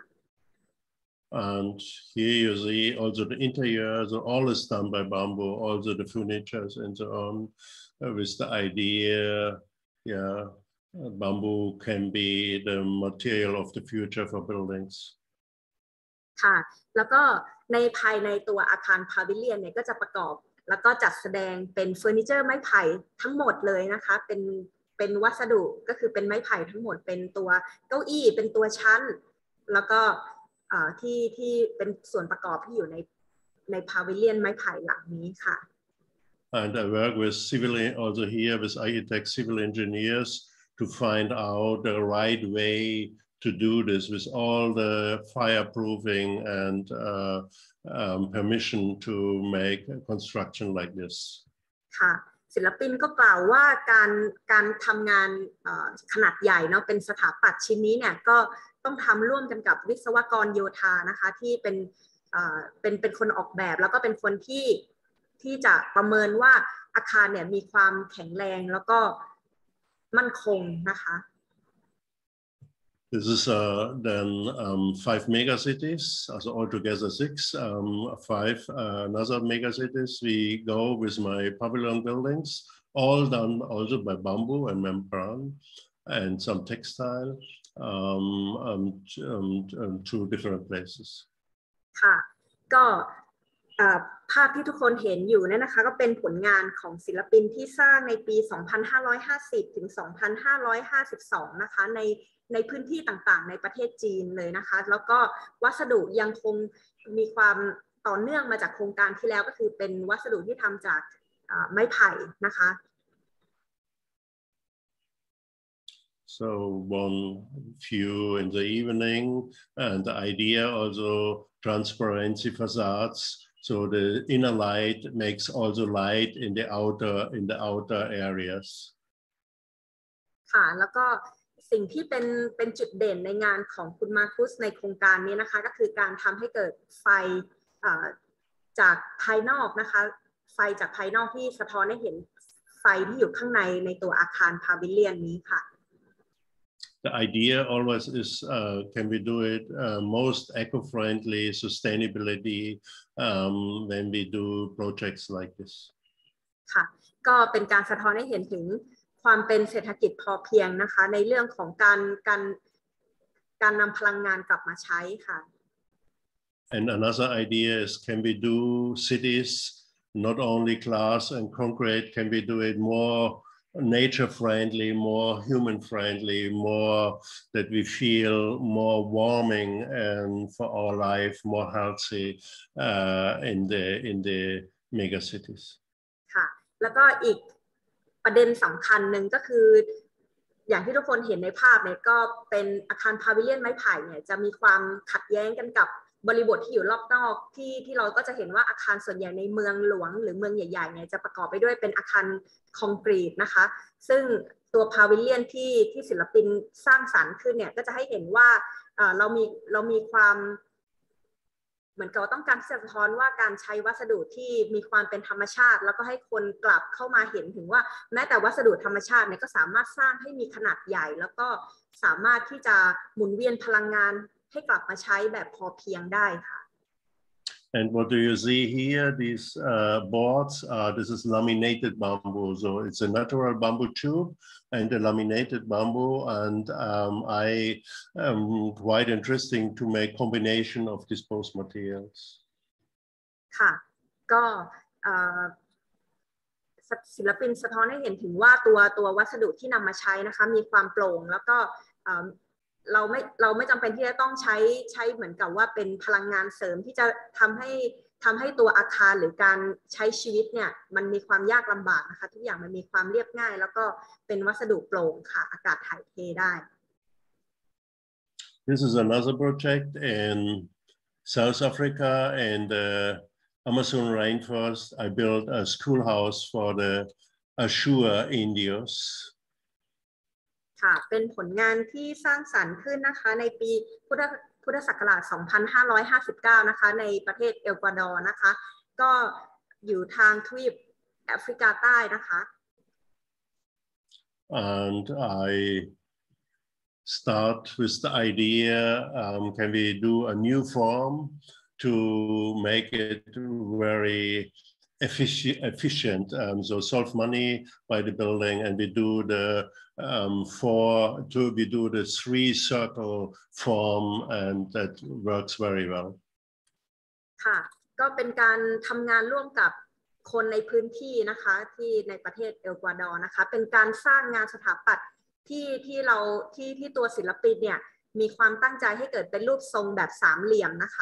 And here you see also the interior, so all is done by bamboo, also the furniture and so on, uh, with the idea, yeah, bamboo can be the material of the future for buildings. ค่ะแล้วก็ในภายในตัวอาคารพาวิเลียนเนี่ยก็จะประกอบแล้วก็จัดแสดงเป็นเฟอร์นิเจอร์ไม้ไผ่ทั้งหมดเลยนะคะเป็นเป็นวัสดุก็คือเป็นไม้ไผ่ทั้งหมดเป็นตัวเก้าอี้เป็นตัวชั้นแล้วก็ที่ที่เป็นส่วนประกอบที่อยู่ในในพาวิเลียนไม้ไผ่หลังนี้ค่ะ And I work with civil also here with architects, civil engineers to find out the right way to do this with all the fireproofing and uh, um, permission to make a construction like this. ค่ะศิลปินก็กล่าวว่าการการทำงานขนาดใหญ่เนาะเป็นสถาปัตย์ชิ้นนี้เนี่ยก็ต้องทำร่วมกันกับวิศวกรโยธานะคะที่เป็นเป็นเป็นคนออกแบบแล้วก็เป็นคนที่ที่จะประเมินว่าอาคารเนี่ยมีความแข็งแรงแล้วก็มั่นคงนะคะ This is uh, then um, five megacities, also altogether six, um, five uh, another megacities. We go with my pavilion buildings, all done also by bamboo and membrane and some textile um, um, um, um, two different places. ค่ะก็ภาพที่ทุกคนเห็นอยู่เนี่ยนะคะก็เป็นผลงานของศิลปินที่สร้างในปี สองพันห้าร้อยห้าสิบ ถึง สองพันห้าร้อยห้าสิบสอง นะคะในในพื้นที่ต่างๆในประเทศจีนเลยนะคะแล้วก็วัสดุยังคงมีความต่อเนื่องมาจากโครงการที่แล้วก็คือเป็นวัสดุที่ทำจากไม้ไผ่นะคะ So one view in the evening, and the idea also transparency facades. So the inner light makes also light in the outer in the outer areas. ค่ะแล้วก็สิ่งที่เป็นเป็นจุดเด่นในงานของคุณมาร์คุสในโครงการนี้นะคะก็คือการทำให้เกิดไฟจากภายนอกนะคะไฟจากภายนอกที่สะท้อนให้เห็นไฟที่อยู่ข้างในในตัวอาคารพาวิเลียนนี้ค่ะ The idea always is, uh, can we do it uh, most eco-friendly, sustainability um, when we do projects like this? ค่ะก็เป็นการสะท้อนให้เห็นถึงความเป็นเศรษฐกิจพอเพียงนะคะในเรื่องของการการการนำพลังงานกลับมาใช้ค่ะ And another idea is, can we do cities not only glass and concrete? Can we do it more nature-friendly, more human-friendly, more that we feel more warming and for our life, more healthy uh, in the in the mega cities? ค่ะแล้วก็อีกประเด็นสำคัญหนึ่งก็คืออย่างที่ทุกคนเห็นในภาพเนี่ยก็เป็นอาคารพาวิเลียนไม้ไผ่เนี่ยจะมีความขัดแย้งกันกับบริบทที่อยู่รอบนอกที่ที่เราก็จะเห็นว่าอาคารส่วนใหญ่ในเมืองหลวงหรือเมืองใหญ่ๆเนี่ยจะประกอบไปด้วยเป็นอาคารคอนกรีตนะคะซึ่งตัวพาวิเลียนที่ที่ศิลปินสร้างสรรค์ขึ้นเนี่ยก็จะให้เห็นว่าเรามีเรามีความเหมือนกับต้องการที่จะสะท้อนว่าการใช้วัสดุที่มีความเป็นธรรมชาติแล้วก็ให้คนกลับเข้ามาเห็นถึงว่าแม้แต่วัสดุธรรมชาติเนี่ยก็สามารถสร้างให้มีขนาดใหญ่แล้วก็สามารถที่จะหมุนเวียนพลังงานให้กลับมาใช้แบบพอเพียงได้ค่ะ And what do you see here? These uh, boards, uh, this is laminated bamboo. So it's a natural bamboo tube and a laminated bamboo. And um, I am quite interesting to make combination of these both materials. ค่ะก็ศิลปินสะท้อนให้เห็นถึงว่าตัวตัววัสดุที่นำมาใช้นะคะมีความโปร่งแล้วก็เราไม่เราไม่จำเป็นที่จะต้องใช้ใช้เหมือนกับว่าเป็นพลังงานเสริมที่จะทำให้ทำให้ตัวอาคารหรือการใช้ชีวิตเนี่ยมันมีความยากลำบากนะคะทุกอย่างมันมีความเรียบง่ายแล้วก็เป็นวัสดุโปร่งค่ะอากาศถ่ายเทได้ This is another project in South Africa and the Amazon rainforest. I built a schoolhouse for the Ashur Indios. ค่ะเป็นผลงานที่สร้างสรรค์ขึ้นนะคะในปีพุทธพุทธศักราช สองพันห้าร้อยห้าสิบเก้า นะคะในประเทศเอลกวาดอร์นะคะก็อยู่ทางทวีปแอฟริกาใต้นะคะ And I start with the idea, um, can we do a new form to make it very efficient, efficient. Um, so solve money by the building, and we do the um, four, two, we do the three circle form, and that works very well. ค่ะก็เป็นการทำงานร่วมกับคนในพื้นที่นะคะที่ในประเทศเอลกวาดอร์นะคะเป็นการสร้างงานสถาปัตย์ที่ที่เราที่ที่ตัวศิลปินเนี่ยมีความตั้งใจให้เกิดเป็นรูปทรงแบบสามเหลี่ยมนะคะ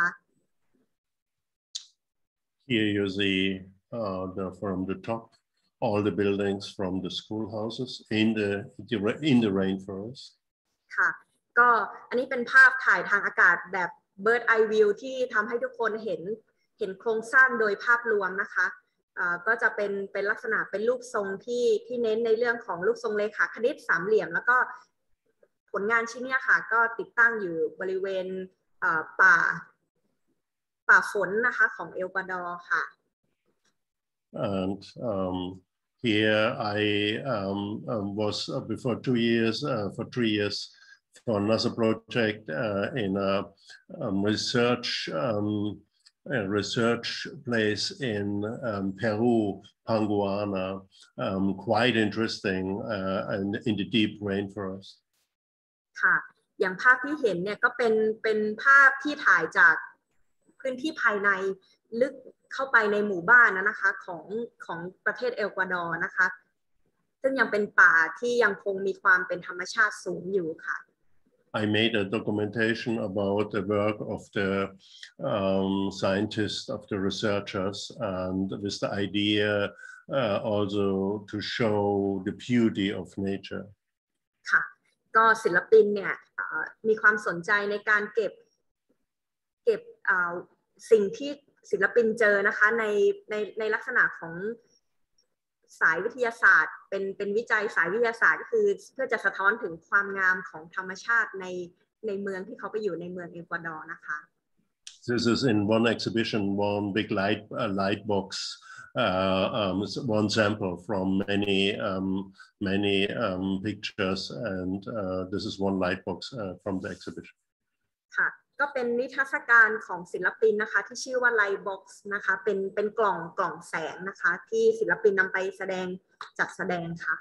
Here you see uh, the, from the top all the buildings from the schoolhouses in the in the rainforest. ค่ะก็อันนี้เป็นภาพถ่ายทางอากาศแบบ bird eye view ที่ทำให้ทุกคนเห็นเห็นโครงสร้างโดยภาพรวมนะคะก็จะเป็นเป็นลักษณะเป็นรูปทรงที่ที่เน้นในเรื่องของรูปทรงเลขาคณิตสามเหลี่ยมแล้วก็ผลงานชิ้นนี้ค่ะก็ติดตั้งอยู่บริเวณป่าป่าฝนนะคะของเอลกวาดอร์ค่ะ And um, here I um, um, was uh, before two years uh, for three years for another project uh, in a um, research um, a research place in um, Peru, Panguana, um, quite interesting uh, and in the deep rainforest. ค่ะอย่างภาพที่เห็นเนี่ยก็เป็นเป็นภาพที่ถ่ายจากพื้นที่ภายในลึกเข้าไปในหมู่บ้านนะคะของของประเทศเอลกวาดอร์นะคะซึ่งยังเป็นป่าที่ยังคงมีความเป็นธรรมชาติสูงอยู่ค่ะ I made a documentation about the work of the um, scientists, of the researchers, and with the idea uh, also to show the beauty of nature. ค่ะก็ศิลปินเนี่ยมีความสนใจในการเก็บเก็บสิ่งที่ศิลปินเจอนะคะในในในลักษณะของสายวิทยาศาสตร์เป็นเป็นวิจัยสายวิทยาศาสตร์ก็คือเพื่อจะสะท้อนถึงความงามของธรรมชาติในในเมืองที่เขาไปอยู่ในเมืองเอกวาดอร์นะคะ This is in one exhibition, one big light uh, light box, uh, um, one sample from many um, many um, pictures, and uh, this is one light box uh, from the exhibition. ค่ะก็เป็นนิทรรศการของศิลปินนะคะที่ชื่อว่า Light Box นะคะเป็นเป็นกล่องกล่องแสงนะคะที่ศิลปินนำไปแสดงจัดแสดงค่ะ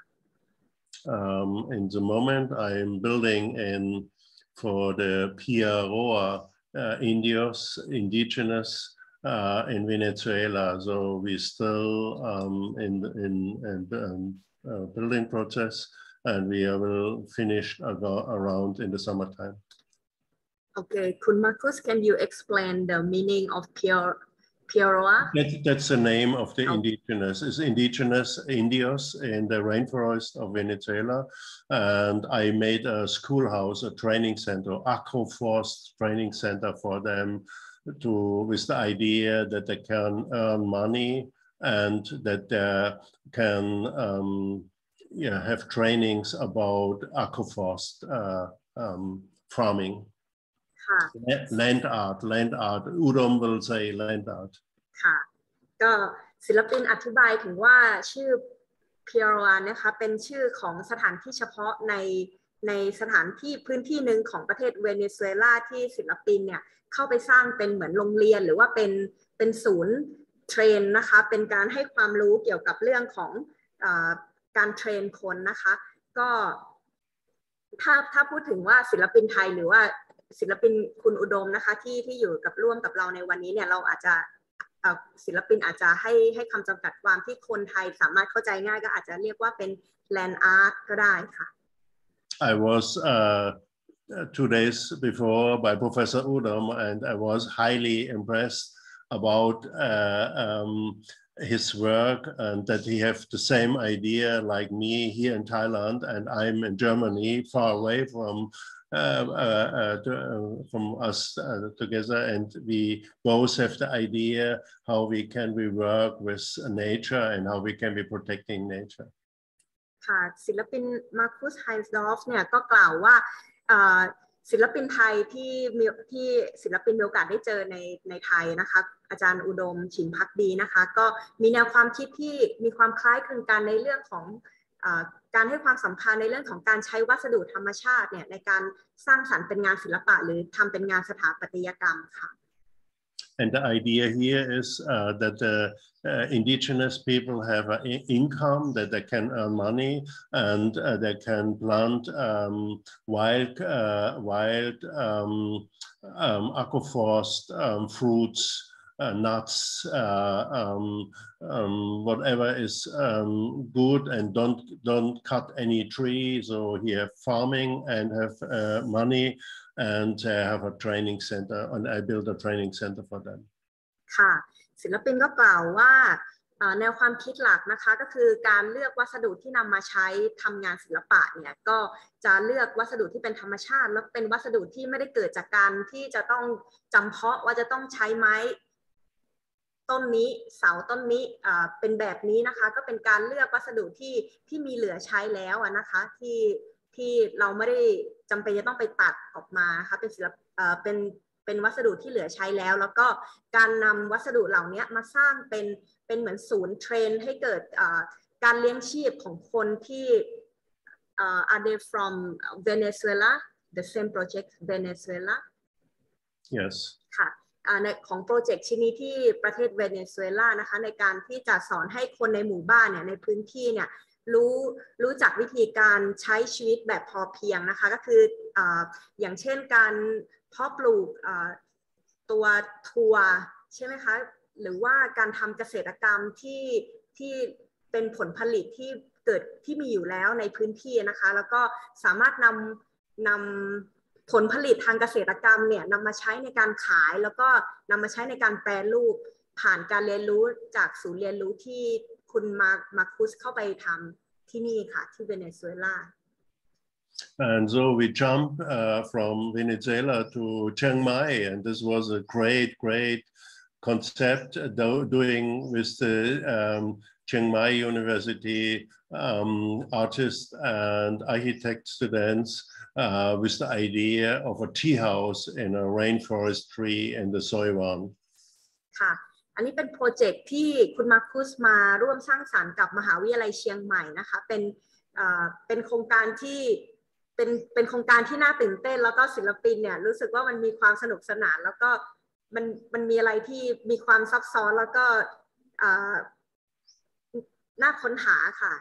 Um, in the moment, I'm building in for the Piaroa uh, Indios, indigenous uh, in Venezuela. So we still um, in in, in um, uh, building process, and we will finish around in the summertime. Okay, Kun Marcus, can you explain the meaning of Pier Piaroa? That, that's the name of the oh. indigenous. It's indigenous Indios in the rainforest of Venezuela, and I made a schoolhouse, a training center, Agroforst training center for them, to with the idea that they can earn money and that they can um, yeah, have trainings about Agroforst uh, um, farming. Land art, land art. Udom will say land art. ค่ะก็ศิลปินอธิบายถึงว่าชื่อ Piaroa นะคะเป็นชื่อของสถานที่เฉพาะในในสถานที่พื้นที่หนึ่งของประเทศเวเนซุเอลาที่ศิลปินเนี่ยเข้าไปสร้างเป็นเหมือนโรงเรียนหรือว่าเป็นเป็นศูนย์เทรนนะคะเป็นการให้ความรู้เกี่ยวกับเรื่องของเอ่อการเทรนคนนะคะก็ถ้าถ้าพูดถึงว่าศิลปินไทยหรือว่าศิลปินคุณอุดมนะคะที่ที่อยู่กับร่วมกับเราในวันนี้เนี่ยเราอาจจะศิลปินอาจจะให้ให้คำจำกัดความที่คนไทยสามารถเข้าใจง่ายก็อาจจะเรียกว่าเป็น land art ก็ได้ค่ะ I was uh, two days before by Professor Udom, and I was highly impressed about uh, um, his work, and that he have the same idea like me here in Thailand, and I'm in Germany, far away from Uh, uh, uh, to, uh, from us uh, together, and we both have the idea how we can we work with nature and how we can be protecting nature. ค่ะศิลปินมาร์คุสไฮน์ดอฟเนี่ยก็กล่าวว่าศิลปินไทยที่มีที่ศิลปินมีโอกาสได้เจอในในไทยนะคะอาจารย์อุดมฉิมภักดีนะคะก็มีแนวความคิดที่มีความคล้ายคลึงกันในเรื่องของการให้ความสำคัญในเรื่องของการใช้วัสดุธรรมชาติเนี่ยในการสร้างสรรค์เป็นงานศิลปะหรือทำเป็นงานสถาปัตยกรรมค่ะ And the idea here is uh, that the uh, indigenous people have an income, that they can earn money, and uh, they can plant um, wild, uh, wild um, um, agroforest um, fruits, uh, nuts, uh, um, um, whatever is um, good, and don't don't cut any tree. So here farming and have uh, money. And uh, have a training center, and I built a training center for them. ค่ะศิลปินก็กล่าวว่าแนวความคิดหลักนะคะก็คือการเลือกวัสดุที่นำมาใช้ทำงานศิลปะเนี่ยก็จะเลือกวัสดุที่เป็นธรรมชาติและเป็นวัสดุที่ไม่ได้เกิดจากการที่จะต้องจำเพาะว่าจะต้องใช้ไม้ต้นนี้เสาต้นนี้เป็นแบบนี้นะคะก็เป็นการเลือกวัสดุที่ที่มีเหลือใช้แล้วนะคะที่ที่เราไม่ได้จำเป็นจะต้องไปตัดออกมาค่ะเป็นศิลปะเป็นเป็นวัสดุที่เหลือใช้แล้วแล้วก็การนำวัสดุเหล่านี้มาสร้างเป็นเป็นเหมือนศูนย์เทรนให้เกิดการเลี้ยงชีพของคนที่ are they from Venezuela the same project Venezuela yes ค่ะในของโปรเจกต์ชิ้นนี้ที่ประเทศเวเนซุเอลานะคะในการที่จะสอนให้คนในหมู่บ้านเนี่ยในพื้นที่เนี่ยรู้รู้จักวิธีการใช้ชีวิตแบบพอเพียงนะคะก็คือ อ, อย่างเช่นการเพาะปลูกตัวถั่วใช่ไหมคะหรือว่าการทำเกษตรกรรมที่ที่เป็นผลผลิตที่เกิดที่มีอยู่แล้วในพื้นที่นะคะแล้วก็สามารถนำนำผลผลิตทางเกษตรกรรมเนี่ยนำมาใช้ในการขายแล้วก็นำมาใช้ในการแปรรูปผ่านการเรียนรู้จากศูนย์เรียนรู้ที่คุณมามาคุสเข้าไปทำที่นี่ค่ะที่เวเนซุเอลา And so we jumped uh, from Venezuela to Chiang Mai, and this was a great, great concept uh, do, doing with the um, Chiang Mai University um, artists and architect students uh, with the idea of a tea house in a rainforest tree in the Soi Wan. ค่ะอันนี้เป็นโปรเจกต์ที่คุณมาร์คุสมาร่วมสร้างสรรค์กับมหาวิทยาลัยเชียงใหม่นะคะเป็นเอ่อเป็นโครงการที่เป็นเป็นโครงการที่น่าตื่นเต้นแล้วก็ศิลปินเนี่ยรู้สึกว่ามันมีความสนุกสนานแล้วก็มันมันมีอะไรที่มีความซับซ้อนแล้วก็เอ่อน่าค้นหาค่ะ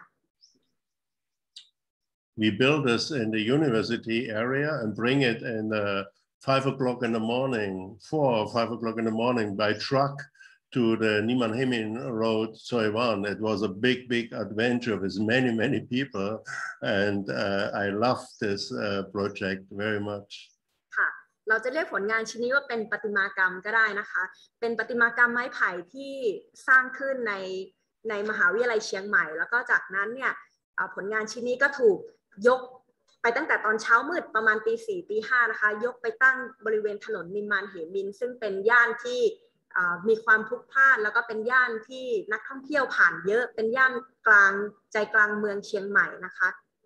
We build this in the university area and bring it in uh, five o'clock in the morning, four or five o'clock in the morning by truck to the Niman Hemin Road, Soi Wan. It was a big, big adventure with many, many people. And uh, I love this uh, project very much. ค่ะเราจะเรียกผลงานชิ้นนี้ว่าเป็นประติมากรรมก็ได้นะคะเป็นประติมากรรมไม้ไผ่ที่สร้างขึ้นในในมหาวิทยาลัยเชียงใหม่แล้วก็จากนั้นเนี่ยผลงานชิ้นนี้ก็ถูกยกไปตั้งแต่ตอนเช้ามืดประมาณตีสี่ตีห้านะคะยกไปตั้งบริเวณถนนนิมมานเหมินซึ่งเป็นย่านที่มีความพลุกพล่านแล้วก็เป็นย่านที่นักท่องเที่ยวผ่านเยอะเป็นย่านกลางใจกลางเมืองเชียงใหม่นะคะ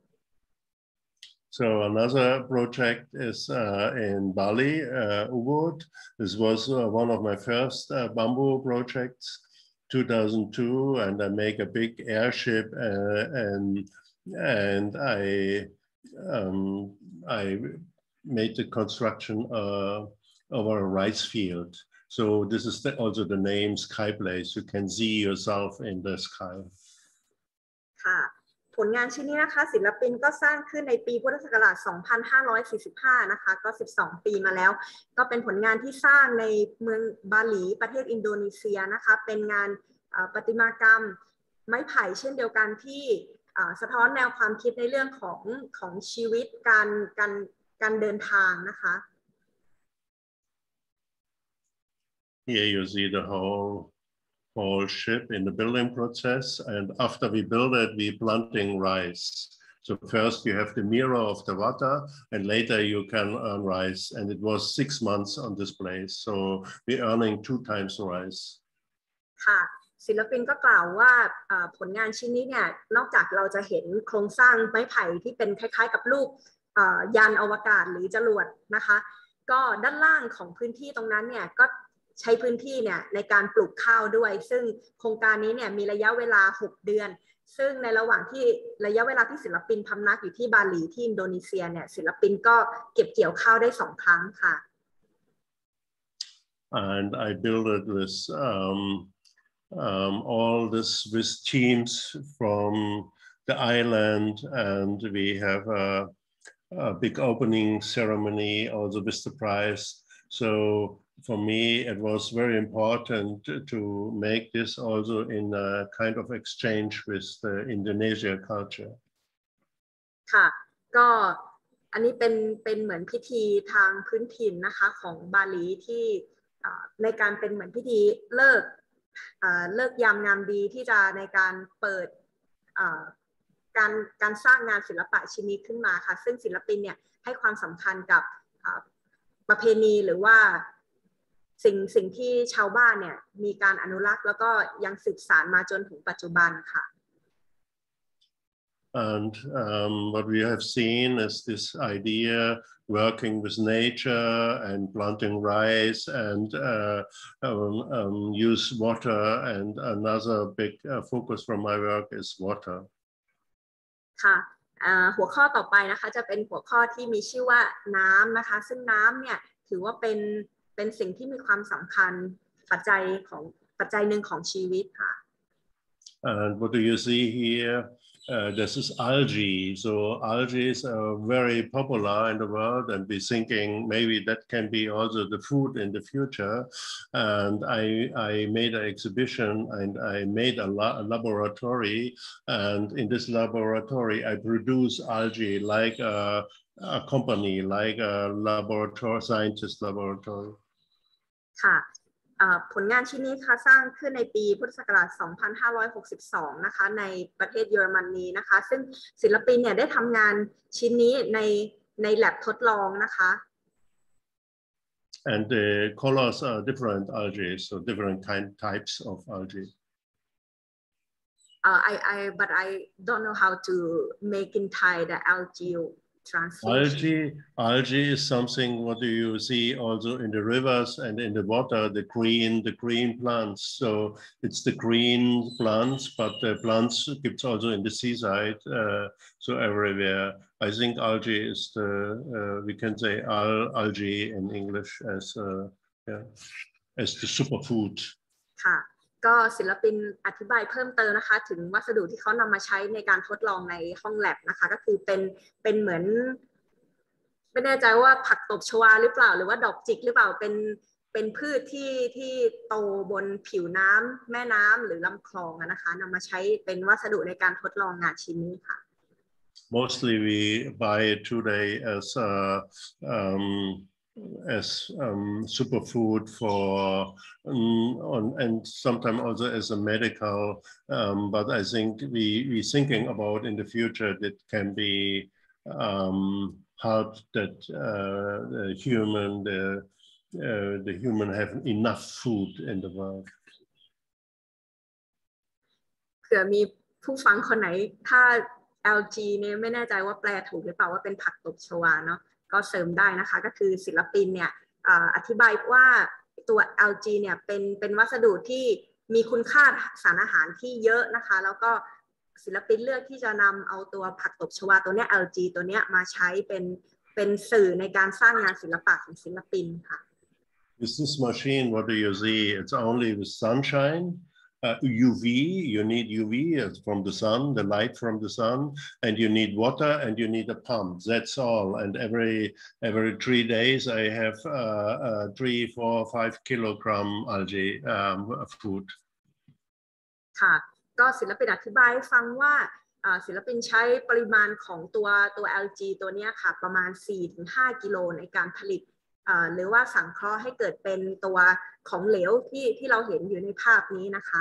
So another project is uh, in Bali, uh, Ubud. This was uh, one of my first uh, bamboo projects, two thousand two, and I make a big airship uh, and and I um, I made the construction uh, over a rice field. So this is the, also the name Sky Place. You can see yourself in the sky. ค่ะผลงานชิ้นนี้นะคะศิลปินก็สร้างขึ้นในปีพุทธศักราช สองพันห้าร้อยสี่สิบห้า นะคะก็สิบสองปีมาแล้วก็เป็นผลงานที่สร้างในเมืองบาหลีประเทศอินโดนีเซียนะคะเป็นงานประติมากรรมไม้ไผ่เช่นเดียวกันที่สะท้อนแนวความคิดในเรื่องของของชีวิตการการการเดินทางนะคะ Here you see the whole whole ship in the building process, and after we build it, we planting rice. So first you have the mirror of the water, and later you can earn rice. And it was six months on this place, so we're earning two times rice. ค่ะศิลปินก็กล่าวว่าผลงานชิ้นนี้เนี่ยนอกจากเราจะเห็นโครงสร้างไม้ไผ่ที่เป็นคล้ายๆกับรูปยานอวกาศหรือจรวดนะคะก็ด้านล่างของพื้นที่ตรงนั้นเนี่ยก็ใช้พื้นที่เนี่ยในการปลูกข้าวด้วยซึ่งโครงการนี้เนี่ยมีระยะเวลาหกเดือนซึ่งในระหว่างที่ระยะเวลาที่ศิลปินพำนักอยู่ที่บาหลีที่อินโดนีเซียเนี่ยศิลปินก็เก็บเกี่ยวข้าวได้สองครั้งค่ะ And I built it with um, um, all this with teams from the island, and we have a, a big opening ceremony also with the prize. So for me, it was very important to make this also in a kind of exchange with the Indonesia culture. ค่ะก็อันนี้เป็นเป็นเหมือนพิธีทางพื้นถิ่นนะคะของบาหลีที่ในการเป็นเหมือนพิธีเลิกเลิกยามงามดีที่จะในการเปิดการการสร้างงานศิลปะชิ้นนี้ขึ้นมาค่ะซึ่งศิลปินเนี่ยให้ความสำคัญกับประเพณีหรือว่าสิ่งสิ่งที่ชาวบ้านเนี่ยมีการอนุรักษ์แล้วก็ยังสืบสานมาจนถึงปัจจุบันค่ะ And um, what we have seen is this idea working with nature and planting rice and uh, um, um, use water, and another big uh, focus from my work is water. ค่ะหัวข้อต่อไปนะคะจะเป็นหัวข้อที่มีชื่อว่าน้ำนะคะซึ่งน้ำเนี่ยถือว่าเป็นเป็นสิ่งที่มีความสำคัญปัจจัยของปัจจัยหนึ่งของชีวิตค่ะ And what do you see here? Uh, this is algae. So algae is uh, very popular in the world, and we're thinking maybe that can be also the food in the future. And I, I made an exhibition, and I made a, la a laboratory. And in this laboratory, I produce algae like a, a company, like a laboratory, scientist laboratory. ค่ะผลงานชิ้นนี้ค่ะสร้างขึ้นในปีพุทธศักราช สองพันห้าร้อยหกสิบสอง นะคะในประเทศเยอรมนีนะคะซึ่งศิลปินเนี่ยได้ทำงานชิ้นนี้ในใน lab ทดลองนะคะ And the colors are different algae, so different kind types of algae. Uh, I, I, but I don't know how to make in Thai the algae translation. Algae, algae is something what do you see also in the rivers and in the water, the green, the green plants. So it's the green plants, but the plants it's also in the seaside, uh, so everywhere. I think algae is the, uh, we can say al algae in English as, uh, yeah, as the superfood. ค่ะก็ศิลปินอธิบายเพิ่มเติมนะคะถึงวัสดุที่เขานำมาใช้ในการทดลองในห้องแลบนะคะก็คือเป็นเป็นเหมือนไม่แน่ใจว่าผักตบชวาหรือเปล่าหรือว่าดอกจิกหรือเปล่าเป็นเป็นพืชที่ที่โตบนผิวน้ำแม่น้ำหรือลำคลองนะคะนำมาใช้เป็นวัสดุในการทดลองงานชิ้นนี้ค่ะ Mostly we buy it today as a, um, as um, superfood for um, on, and sometimes also as a medical, um, but I think we we thinking about in the future that can be um, help that uh, the human the uh, the human have enough food in the world. เผื่อมีผู้ฟังคนไหนถ้า แอล จี เนี่ยไม่แน่ใจว่าแปลถูกหรือเปล่าว่าเป็นผักตบชวาเนาะก็เสริมได้นะคะก็คือศิลปินเนี่ยอธิบายว่าตัว แอล จี เนี่ยเป็นเป็นวัสดุที่มีคุณค่าสารอาหารที่เยอะนะคะแล้วก็ศิลปินเลือกที่จะนำเอาตัวผักตบชวาตัวเนี้ย แอล จี ตัวเนี้ยมาใช้เป็นเป็นสื่อในการสร้างงานศิลปะของศิลปินค่ะ With this machine, what do you see? It's only with sunshine. Uh, U V, you need U V from the sun, the light from the sun, and you need water and you need a pump. That's all. And every every three days, I have uh, uh, three, four, five kilogram algae um, food. ค่ะก็ศิลปินอธิบายให้ฟังว่าศิลปินใช้ปริมาณของตัวตัว แอล จี ตัวนี้ค่ะประมาณ สี่ถึงห้า กิโลในการผลิตหรือว่าสังเคราะห์ให้เกิดเป็นตัวของเหลวที่ที่เราเห็นอยู่ในภาพนี้นะคะ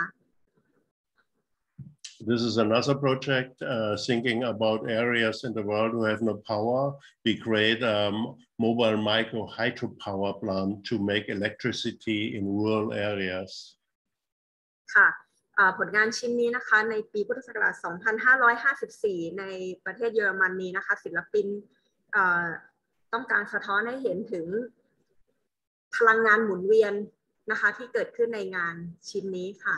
This is another project uh, thinking about areas in the world who have no power. We create a mobile micro hydropower plant to make electricity in rural areas. ค่ะผลงานชิ้นนี้นะคะในปีพุทธศักราช สองพันห้าร้อยห้าสิบสี่ ในประเทศเยอรมนีนะคะศิลปินต้องการสะท้อนให้เห็นถึงพลังงานหมุนเวียนนะคะที่เกิดขึ้นในงานชิ้นนี้ค่ะ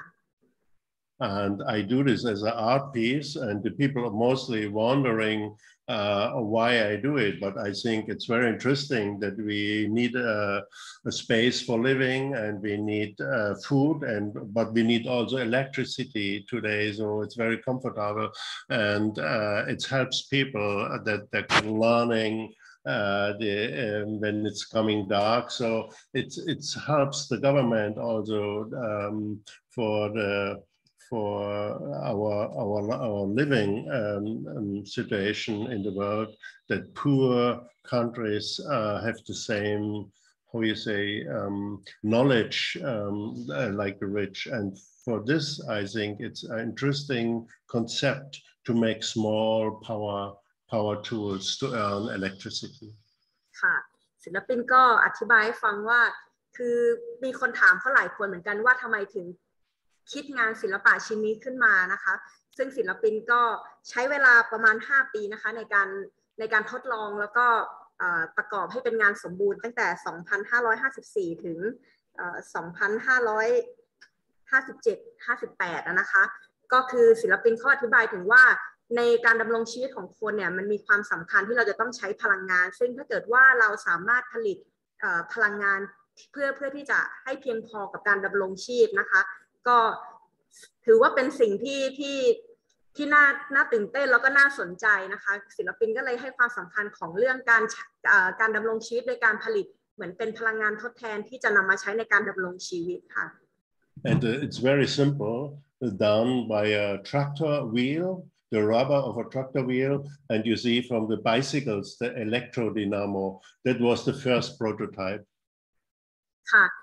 And I do this as an art piece, and the people are mostly wondering uh, why I do it. But I think it's very interesting that we need a, a space for living, and we need uh, food, and but we need also electricity today. So it's very comfortable, and uh, it helps people that they're learning. Uh, the, um, when it's coming dark, so it it helps the government also um, for the for our our our living um, um, situation in the world, that poor countries uh, have the same, how you say, um, knowledge um, like the rich. And for this, I think it's an interesting concept to make small power power tools to earn electricity. ค่ะศิลปินก็อธิบายให้ฟังว่าคือมีคนถามเขาหลายคนเหมือนกันว่าทำไมถึงคิดงานศิลปะชิ้นนี้ขึ้นมานะคะซึ่งศิลปินก็ใช้เวลาประมาณห้าปีนะคะในการในการทดลองแล้วก็ประกอบให้เป็นงานสมบูรณ์ตั้งแต่ สองพันห้าร้อยห้าสิบสี่ ถึง สองพันห้าร้อยห้าสิบเจ็ด ห้าสิบแปด นะคะก็คือศิลปินเขาอธิบายถึงว่าในการดำรงชีวิตของคนเนี่ยมันมีความสำคัญที่เราจะต้องใช้พลังงานซึ่งถ้าเกิดว่าเราสามารถผลิตพลังงานเพื่อเพื่อที่จะให้เพียงพอกับการดำรงชีพนะคะก็ถือว่าเป็นสิ่งที่ที่ที่น่าน่าตื่นเต้นแล้วก็น่าสนใจนะคะศิลปินก็เลยให้ความสำคัญของเรื่องการการดำรงชีวิตโดยการผลิตเหมือนเป็นพลังงานทดแทนที่จะนำมาใช้ในการดำรงชีวิตค่ะ And uh, it's very simple, done by a tractor wheel, the rubber of a tractor wheel, and you see from the bicycles the electro dynamo. That was the first prototype. ค่ะ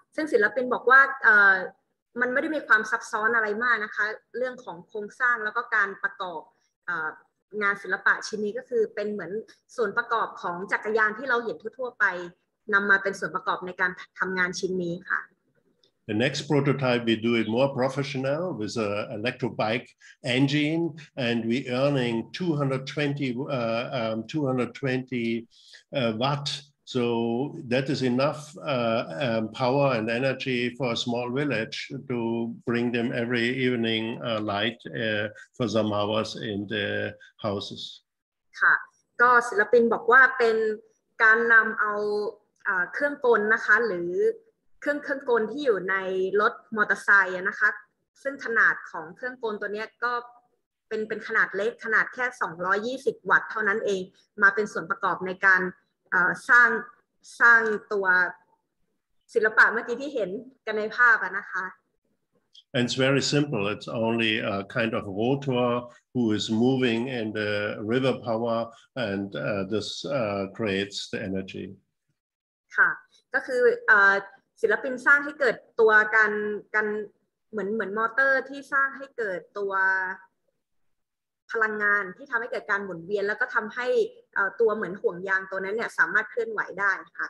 ซึ่งศิลปินบอกว่ามันไม่ได้มีความซับซ้อนอะไรมากนะคะเรื่องของโครงสร้างแล้วก็การประกอบงานศิลปะชิ้นนี้ก็คือเป็นเหมือนส่วนประกอบของจักรยานที่เราเห็นทั่วๆไปนำมาเป็นส่วนประกอบในการทำงานชิ้นนี้ค่ะ The next prototype, we do it more professional with an electro bike engine, and we earning two hundred twenty, uh, um, two hundred twenty uh, watt. So that is enough uh, um, power and energy for a small village to bring them every evening uh, light uh, for some hours in the houses. ค่ะก็ศิลปินบอกว่าเป็นการนำเอาเครื่องกลนะคะหรือเครื่องเครื่องกลที่อยู่ในรถมอเตอร์ไซค์นะคะซึ่งขนาดของเครื่องกลตัวนี้ก็เป็นเป็นขนาดเล็กขนาดแค่สองร้อยยี่สิบวัตต์เท่านั้นเองมาเป็นส่วนประกอบในการสร้างสร้างตัวศิลปะเมื่อกี้ที่เห็นกันในภาพนะคะ And it's very simple. It's only a kind of rotor who is moving in the river power, and uh, this uh, creates the energy. ค่ะก็คือศิลปินสร้างให้เกิดตัวการการเหมือนเหมือนมอเตอร์ที่สร้างให้เกิดตัวพลังงานที่ทำให้เกิดการหมุนเวียนแล้วก็ทำให้ตัวเหมือนห่วงยางตัวนั้นเนี่ยสามารถเคลื่อนไหวได้ค่ะ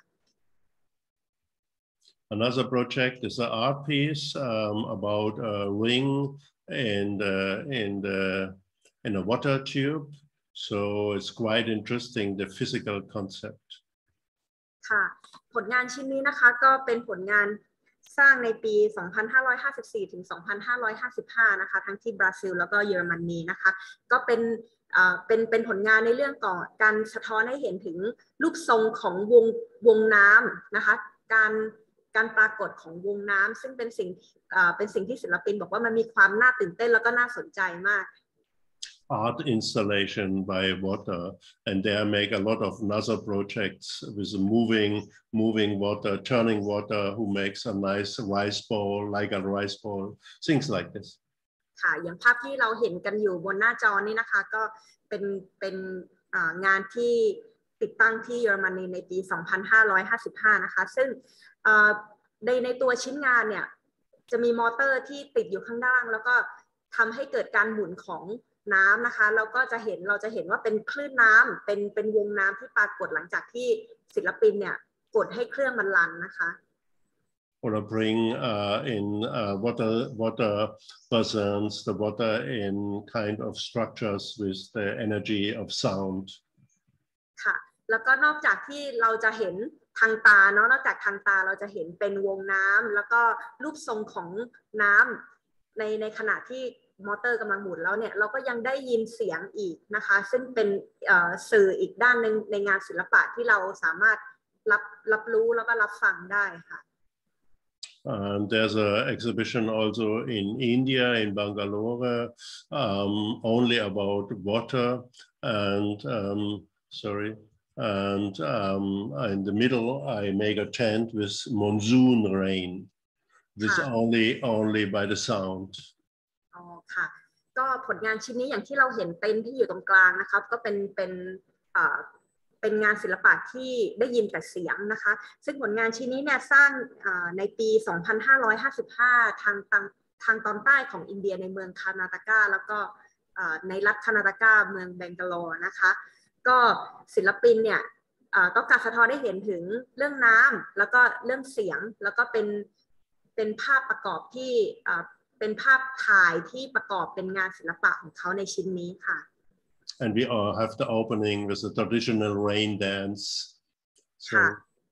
Another project is an art piece um, about a ring in the, in the in a water tube. So it's quite interesting, the physical concept. ค่ะผลงานชิ้นนี้นะคะก็เป็นผลงานสร้างในปี สองพันห้าร้อยห้าสิบสี่ ถึง สองพันห้าร้อยห้าสิบห้า นะคะทั้งที่บราซิลแล้วก็เยอรมนีนะคะก็เป็นเป็นเป็นผลงานในเรื่องของการสะท้อนให้เห็นถึงรูปทรงของวงวงน้ำนะคะการการปรากฏของวงน้ำซึ่งเป็นสิ่งเป็นสิ่งที่ศิลปินบอกว่ามันมีความน่าตื่นเต้นแล้วก็น่าสนใจมาก Art installation by water, and there make a lot of NASA projects with moving moving water, turning water, who makes a nice rice ball, like a rice ball, things like this. ค่ะอย่างภาพที่เราเห็นกันอยู่บนหน้าจอนี้นะคะก็เป็นเป็นงานที่ติดตั้งที่เยอรมนีในปี สองพันห้าร้อยห้าสิบห้า นะคะซึ่งในในตัวชิ้นงานเนี่ยจะมีมอเตอร์ที่ติดอยู่ข้างล่างแล้วก็ทำให้เกิดการหมุนของน้ำนะคะเราก็จะเห็นเราจะเห็นว่าเป็นคลื่นน้ำเป็นเป็นวงน้ำที่ปรากฏหลังจากที่ศิลปินเนี่ยกดให้เครื่องมันรันนะคะ Or bring uh, in uh, water water persons the water in kind of structures with the energy of sound. ค่ะแล้วก็นอกจากที่เราจะเห็นทางตาเนาะนอกจากทางตาเราจะเห็นเป็นวงน้ำแล้วก็รูปทรงของน้ำในในขณะที่มอเตอร์กำลังหมุนแล้วเนี่ยเราก็ยังได้ยินเสียงอีกนะคะซึ่งเป็นสื่ออีกด้านหนึ่งในงานศิลปะที่เราสามารถรับรับรู้แล้วก็รับฟังได้ค่ะ Um, there's an exhibition also in India, in Bangalore, um, only about water, and um, sorry, and um, in the middle I make a tent with monsoon rain, with only only by the sound. อ๋อค่ะก็ผลงานชิ้นนี้อย่างที่เราเห็นเต็นท์ที่อยู่ตรงกลางนะครับก็เป็นเป็นอ่าเป็นงานศิลปะที่ได้ยินแต่เสียงนะคะซึ่งผลงานชิ้นนี้เนี่ยสร้างในปี สองพันห้าร้อยห้าสิบห้า ทางทางทางตอนใต้ของอินเดียในเมืองคานาตากาแล้วก็ในรัฐคานาตากาเมืองแบงกาโลนะคะก็ศิลปินเนี่ยต้องการสะท้อนให้เห็นถึงเรื่องน้ำแล้วก็เรื่องเสียงแล้วก็เป็นเป็นภาพประกอบที่เป็นภาพถ่ายที่ประกอบเป็นงานศิลปะของเขาในชิ้นนี้ค่ะ And we all have the opening with the traditional rain dance. ค่ะ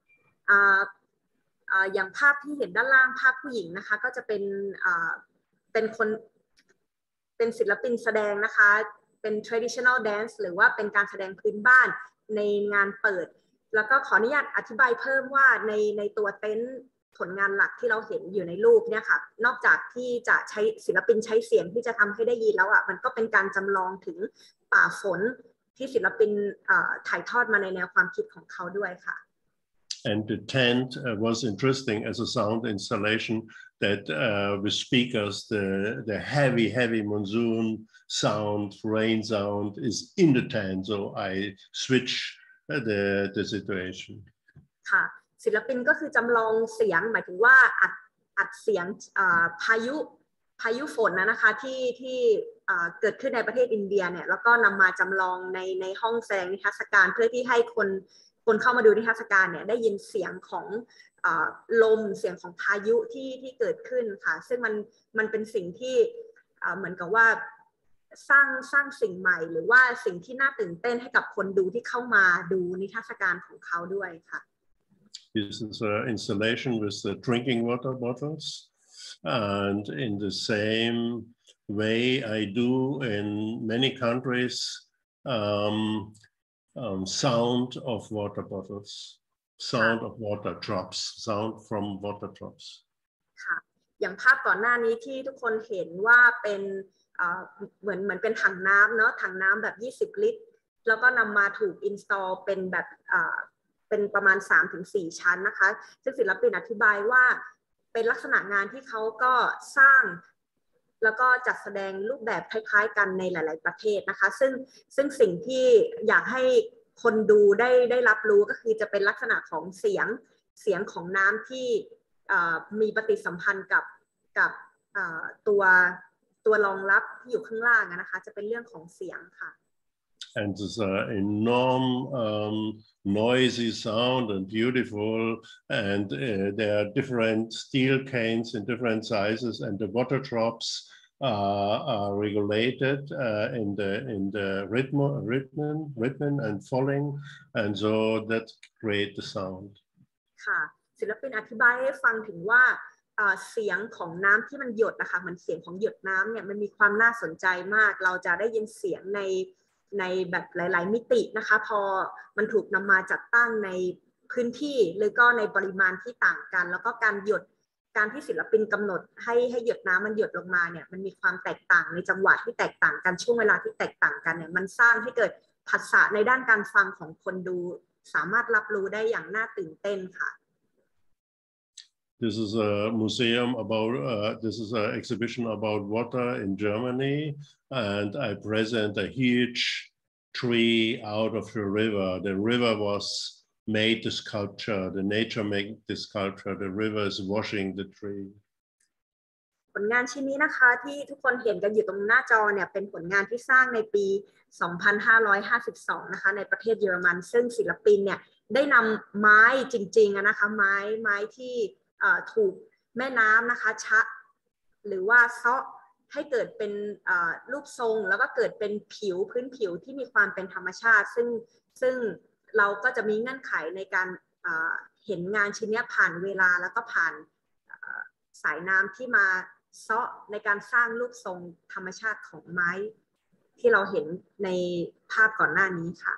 อย่างภาพที่เห็นด้านล่างภาพผู้หญิงนะคะก็จะเป็นเป็นคนเป็นศิลปินแสดงนะคะเป็น traditional dance หรือว่าเป็นการแสดงพื้นบ้านในงานเปิดแล้วก็ขออนุญาตอธิบายเพิ่มว่าในในตัวเต็นท์ผลงานหลักที่เราเห็นอยู่ในรูปเนี่ยค่ะนอกจากที่จะใช้ศิลปินใช้เสียงที่จะทำให้ได้ยินแล้วอ่ะมันก็เป็นการจำลองถึงป่าฝนที่ศิลปินถ่ายทอดมาในแนวความคิดของเขาด้วยค่ะ And the tent uh, was interesting as a sound installation that uh, with speakers the the heavy heavy monsoon sound rain sound is in the tent so I switch the the situation. ค่ะศิลปินก็คือจำลองเสียงหมายถึงว่าอัดอัดเสียงพายุพายุฝนนะนะคะที่ที่เกิดขึ้นในประเทศอินเดียเนี่ยแล้วก็นำมาจำลองในในห้องแสดงนิทรรศการเพื่อที่ให้คนคนเข้ามาดูนิทรรศการเนี่ยได้ยินเสียงของลมเสียงของพายุที่ที่เกิดขึ้นค่ะซึ่งมันมันเป็นสิ่งที่เหมือนกับว่าสร้างสร้างสิ่งใหม่หรือว่าสิ่งที่น่าตื่นเต้นให้กับคนดูที่เข้ามาดูนิทรรศการของเขาด้วยค่ะ This is an installation with the drinking water bottles, and in the same way I do in many countries um, um, sound of water bottles, sound of water drops, sound from water drops. ค่ะอย่างภาพก่อนหน้านี้ที่ทุกคนเห็นว่าเป็นเหมือนเหมือนเป็นถังน้ำเนาะถังน้ำแบบยี่สิบลิตรแล้วก็นำมาถูกอินสตอลเป็นแบบเป็นประมาณ สามถึงสี่ ชั้นนะคะซึ่งศิลปินอธิบายว่าเป็นลักษณะงานที่เขาก็สร้างแล้วก็จัดแสดงรูปแบบคล้ายๆกันในหลายๆประเทศนะคะซึ่งซึ่งสิ่งที่อยากให้คนดูได้ได้รับรู้ก็คือจะเป็นลักษณะของเสียงเสียงของน้ำที่มีปฏิสัมพันธ์กับกับตัวตัวรองรับที่อยู่ข้างล่างนะคะจะเป็นเรื่องของเสียงค่ะ And it's an enormous um, noisy sound and beautiful, and uh, there are different steel canes in different sizes, and the water drops uh, are regulated uh, in the in the rhythm, rhythm, rhythm and falling, and so that create the sound. ค่ะศิลปินอธิบายให้ฟังถึงว่าเสียงของน้ำที่มันหยดนะคะมันเสียงของหยดน้ำเนี่ยมันมีความน่าสนใจมากเราจะได้ยินเสียงในในแบบหลายๆมิตินะคะพอมันถูกนำมาจัดตั้งในพื้นที่หรือก็ในปริมาณที่ต่างกันแล้วก็การหยดการที่ศิลปินกำหนดให้ให้หยดน้ำมันหยดลงมาเนี่ยมันมีความแตกต่างในจังหวะที่แตกต่างกันช่วงเวลาที่แตกต่างกันเนี่ยมันสร้างให้เกิดผัสสะในด้านการฟังของคนดูสามารถรับรู้ได้อย่างน่าตื่นเต้นค่ะ This is a museum about, uh, this is an exhibition about water in Germany, and I present a huge tree out of the river. The river was made the sculpture, the nature made the sculpture, the river is washing the tree. ผลงานชิ้นนี้นะคะที่ทุกคนเห็นกันอยู่ตรงหน้าจอเนี่ยเป็นผลงานที่สร้างในปี สองพันห้าร้อยห้าสิบสอง นะคะในประเทศเยอรมันซึ่งศิลปินเนี่ยได้นำไม้จริงๆนะคะไม้ไม้ที่ถูกแม่น้ำนะคะชะหรือว่าเซาะให้เกิดเป็นรูปทรงแล้วก็เกิดเป็นผิวพื้นผิวที่มีความเป็นธรรมชาติซึ่งซึ่งเราก็จะมีเงื่อนไขในการเห็นงานชิ้นนี้ผ่านเวลาแล้วก็ผ่านสายน้ำที่มาเซาะในการสร้างรูปทรงธรรมชาติของไม้ที่เราเห็นในภาพก่อนหน้านี้ค่ะ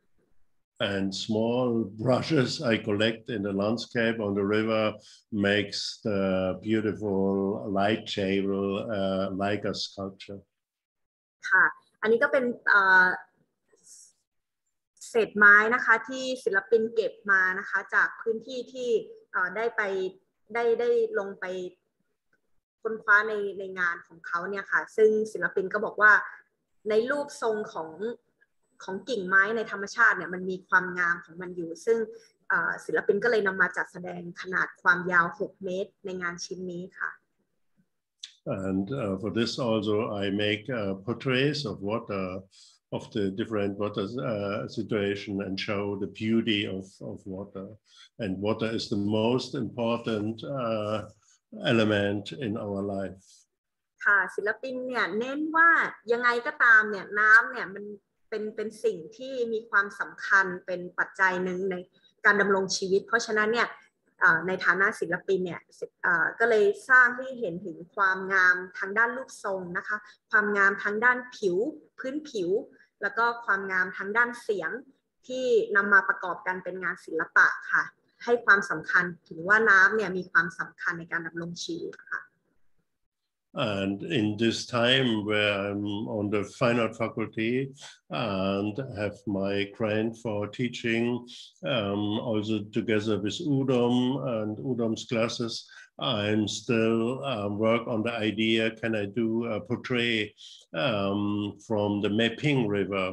And small brushes I collect in the landscape on the river makes the beautiful light table uh, like a sculpture. ค่ะอันนี้ก็เป็นเศษไม้นะคะที่ศิลปินเก็บมานะคะจากพื้นที่ที่ได้ไปได้ได้ลงไปค้นคว้าในในงานของเขาเนี่ยค่ะซึ่งศิลปินก็บอกว่าในรูปทรงของของกิ่งไม้ในธรรมชาติเนี่ยมันมีความงามของมันอยู่ซึ่งศิลปินก็เลยนำมาจัดแสดงขนาดความยาวหกเมตรในงานชิ้นนี้ค่ะ And uh, for this also I make uh, portraits of water of the different water uh, situation and show the beauty of of water and water is the most important uh, element in our life ค่ะศิลปินเนี่ยเน้นว่ายังไงก็ตามเนี่ยน้ำเนี่ยมันเป็นเป็นสิ่งที่มีความสำคัญเป็นปัจจัยหนึ่งในการดำรงชีวิตเพราะฉะนั้นเนี่ยในฐานะศิลปินเนี่ยก็เลยสร้างให้เห็นถึงความงามทางด้านรูปทรงนะคะความงามทางด้านผิวพื้นผิวแล้วก็ความงามทางด้านเสียงที่นำมาประกอบกันเป็นงานศิลปะค่ะให้ความสำคัญถึงว่าน้ำเนี่ยมีความสำคัญในการดำรงชีวิตค่ะ And in this time where I'm on the fine art faculty and have my grant for teaching, um, also together with Udom and Udom's classes, I'm still uh, work on the idea, can I do a portrait um, from the Meping River?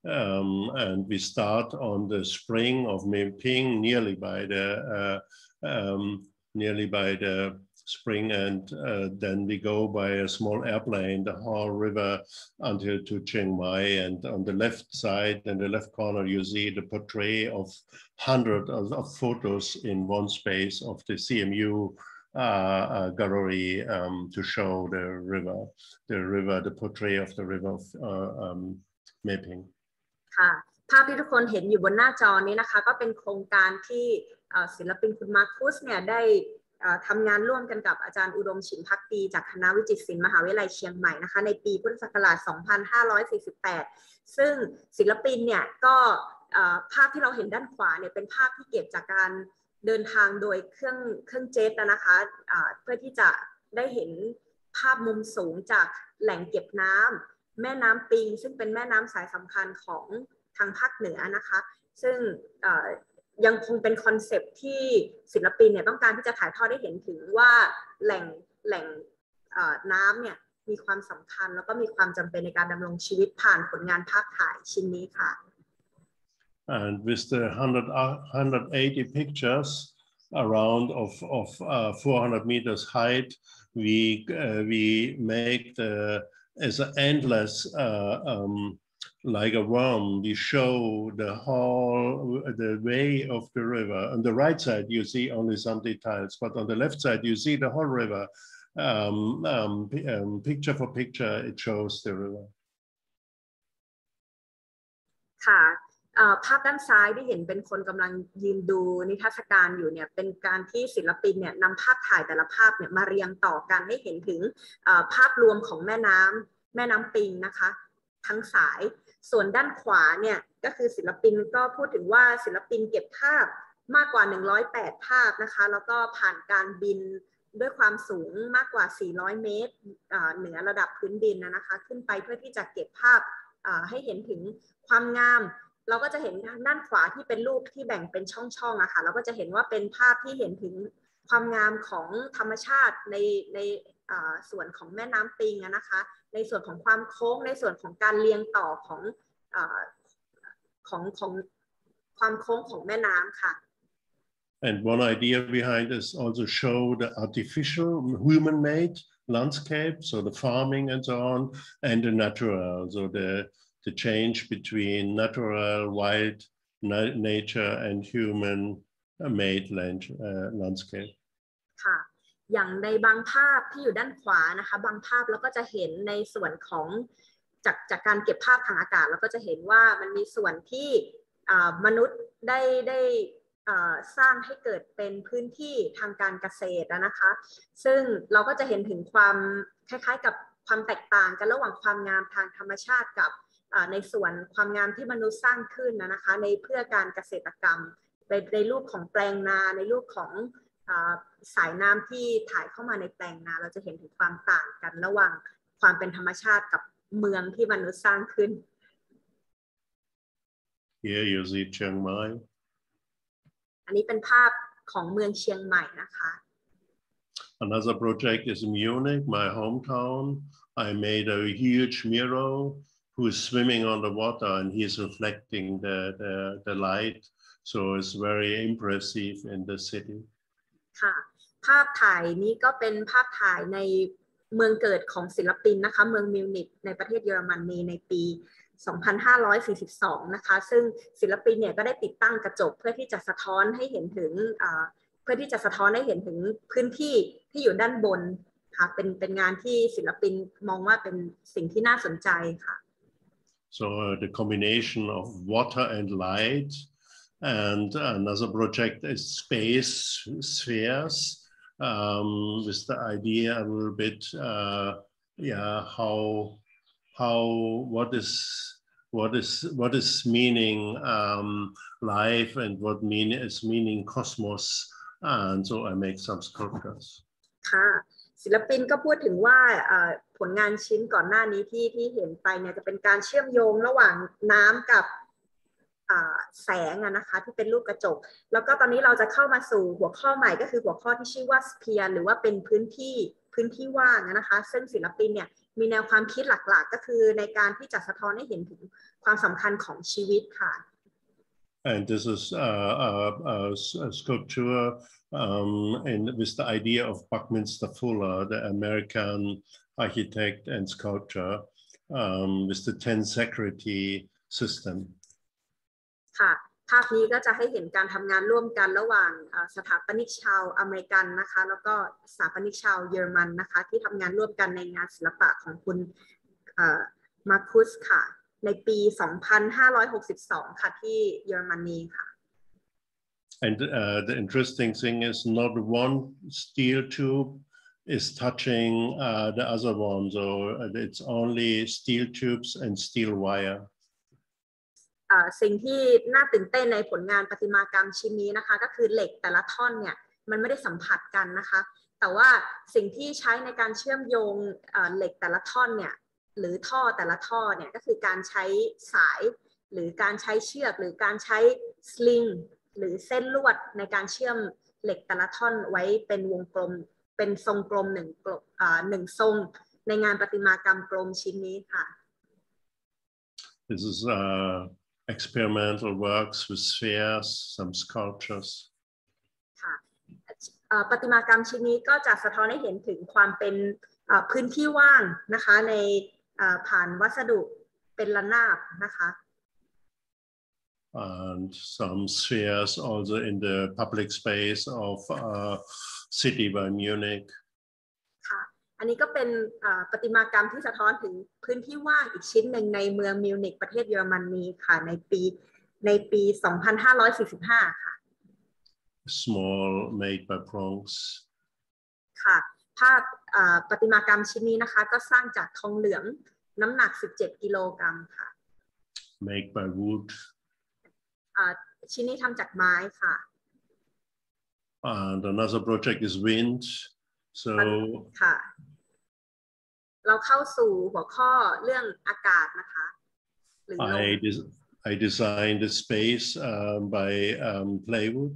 um, and we start on the spring of Meping, nearly by the uh, um, nearly by the spring, and uh, then we go by a small airplane, the Hall River, until to Chiang Mai. And on the left side, in the left corner, you see the portrait of hundreds of, of photos in one space of the C M U uh, uh, gallery um, to show the river, the river, the portrait of the river of uh, um, Meping. ค่ะภาพที่ทุกคนเห็นอยู่บนหน้าจอนี้นะคะก็เป็นโครงการที่ศิลปินคุณมาร์คุสเนี่ยได้ทำงานร่วมกันกับอาจารย์อุดมฉิมภักดีจากคณะวิจิตรศิลป์มหาวิทยาลัยเชียงใหม่นะคะในปีพุทธศักราช สองพันห้าร้อยสี่สิบแปด ซึ่งศิลปินเนี่ยก็ภาพที่เราเห็นด้านขวาเนี่ยเป็นภาพที่เก็บจากการเดินทางโดยเครื่องเครื่องเจ็ตนะคะเพื่อที่จะได้เห็นภาพมุมสูงจากแหล่งเก็บน้ำแม่น้ำปิงซึ่งเป็นแม่น้ำสายสำคัญของทางภาคเหนือนะคะซึ่งยังคงเป็นคอนเซปต์ที่ศิลปินเนี่ยต้องการที่จะถ่ายทอดให้เห็นถึงว่าแหล่งแหล่งน้ำเนี่ยมีความสำคัญแล้วก็มีความจำเป็นในการดำรงชีวิตผ่านผลงานภาพถ่ายชิ้นนี้ค่ะ And with the one hundred eighty pictures around of of uh, four hundred meters height, we uh, we make the as an endless uh, um, like a worm. We show the whole the way of the river. On the right side you see only some details, but on the left side you see the whole river. Um, um, um, picture for picture, it shows the river. ค่ะภาพด้านซ้ายที่เห็นเป็นคนกำลังยืนดูนิทรรศการอยู่เนี่ยเป็นการที่ศิลปินเนี่ยนำภาพถ่ายแต่ละภาพเนี่ยมาเรียงต่อกันให้เห็นถึงภาพรวมของแม่น้ำแม่น้ำปิงนะคะทั้งสายส่วนด้านขวาเนี่ยก็คือศิลปินก็พูดถึงว่าศิลปินเก็บภาพมากกว่าหนึ่งร้อยแปดภาพนะคะแล้วก็ผ่านการบินด้วยความสูงมากกว่าสี่ร้อยเมตรเหนือระดับพื้นดินนะคะขึ้นไปเพื่อที่จะเก็บภาพให้เห็นถึงความงามเราก็จะเห็นด้านขวาที่เป็นรูปที่แบ่งเป็นช่องๆอะค่ะเราก็จะเห็นว่าเป็นภาพที่เห็นถึงความงามของธรรมชาติในในส่วนของแม่น้ำปิงนะคะในส่วนของความโค้งในส่วนของการเรียงต่อของของของความโค้งของแม่น้ำค่ะ And one idea behind is also show the artificial human-made landscape, so the farming and so on, and the natural, so the the change between natural wild nature and human-made land, uh, landscape. ค่ะอย่างในบางภาพที่อยู่ด้านขวานะคะบางภาพเราก็จะเห็นในส่วนของจากจากการเก็บภาพทางอากาศเราก็จะเห็นว่ามันมีส่วนที่มนุษย์ได้ได้สร้างให้เกิดเป็นพื้นที่ทางการเกษตรนะคะซึ่งเราก็จะเห็นถึงความคล้ายๆกับความแตกต่างกันระหว่างความงามทางธรรมชาติกับในส่วนความงามที่มนุษย์สร้างขึ้นนะคะในเพื่อการเกษตรกรรมในในรูปของแปลงนาในรูปของสายน้ำที่ถ่ายเข้ามาในแปลงนาเราจะเห็นถึงความต่างกันระหว่างความเป็นธรรมชาติกับเมืองที่มนุษย์สร้างขึ้น Here you see Chiang Mai อันนี้เป็นภาพของเมืองเชียงใหม่นะคะ Another project is Munich, my hometown. I made a huge mural who is swimming on the water and he's reflecting the, the, the light. So it's very impressive in the city. ค่ะภาพถ่ายนี้ก็เป็นภาพถ่ายในเมืองเกิดของศิลปินนะคะเมืองมิวนิกในประเทศเยอรมนีในปี สองพันห้าร้อยสี่สิบสอง นะคะซึ่งศิลปินเนี่ยก็ได้ติดตั้งกระจกเพื่อที่จะสะท้อนให้เห็นถึงเพื่อที่จะสะท้อนให้เห็นถึงพื้นที่ที่อยู่ด้านบนค่ะเป็นเป็นงานที่ศิลปินมองว่าเป็นสิ่งที่น่าสนใจค่ะ So uh, the combination of water and light, and another project is space spheres, um, with the idea a little bit, uh, yeah, how how what is what is what is meaning um, life and what mean is meaning cosmos, and so I make some sculptures. ค่ะศิลปินก็พูดถึงว่าผลงานชิ้นก่อนหน้านี้ที่ที่เห็นไปเนี่ยจะเป็นการเชื่อมโยงระหว่างน้ำกับแสงนะคะที่เป็นรูปกระจกแล้วก็ตอนนี้เราจะเข้ามาสู่หัวข้อใหม่ก็คือหัวข้อที่ชื่อว่า sphere หรือว่าเป็นพื้นที่พื้นที่ว่างนะคะซึ่งศิลปินเนี่ยมีแนวความคิดหลักๆก็คือในการที่จะสะท้อนให้เห็นถึงความสำคัญของชีวิตค่ะ And this is uh, a, a, a sculpture um, and with the idea of Buckminster Fuller, the American architect and sculptor, um, with the ten security system. ค่ะภาพนี้ก็จะให้เห็นการทำงานร่วมกันระหว่างสถาปนิกชาวอเมริกันนะคะแล้วก็สถาปนิกชาวเยอรมันนะคะที่ทำงานร่วมกันในงานศิลปะของคุณมาร์คุสค่ะในปี สองพันห้าร้อยหกสิบสอง ค่ะที่เยอรมนีค่ะ And uh, the interesting thing is not one steel tube is touching uh, the other one, so it's only steel tubes and steel wire. สิ่งที่น่าตื่นเต้นในผลงานประติมากรรมชิ้นนี้นะคะก็คือเหล็กแต่ละท่อนเนี่ยมันไม่ได้สัมผัสกันนะคะแต่ว่าสิ่งที่ใช้ในการเชื่อมโยงเหล็กแต่ละท่อนเนี่ยหรือท่อแต่ละท่อเนี่ยก็คือการใช้สายหรือการใช้เชือกหรือการใช้สลิงหรือเส้นลวดในการเชื่อมเหล็กแต่ละท่อนไว้เป็นวงกลมเป็นทรงกลมหนึ่งกลมหนึ่งทรงในงานประติมากรรมกลมชิ้นนี้ค่ะ This is uh, experimental works with spheres, some sculptures. ค่ะประติมากรรมชิ้นนี้ก็จะสะท้อนให้เห็นถึงความเป็นพื้นที่ว่างนะคะในผ่านวัสดุเป็นระนาบนะคะ And some spheres also in the public space of uh, city by Munich. ค่ะอันนี้ก็เป็นประติมากรรมที่สะท้อนถึงพื้นที่ว่างอีกชิ้นหนึ่งในเมืองมิวนิกประเทศเยอรมนีค่ะในปีในปี สองพันห้าร้อยสี่สิบห้า ค่ะ Small made by Bronx. ค่ะภาพประติมากรรมชิ้นนี้นะคะก็สร้างจากทองเหลืองน้ำหนักสิบเจ็ดกิโลกรัมค่ะ Made by wood. ชิ้นนี้ทำจากไม้ค่ะ And another project is wind. So ค่ะเราเข้าสู่หัวข้อเรื่องอากาศนะคะหรือ I, des I designed the space um, by um, plywood.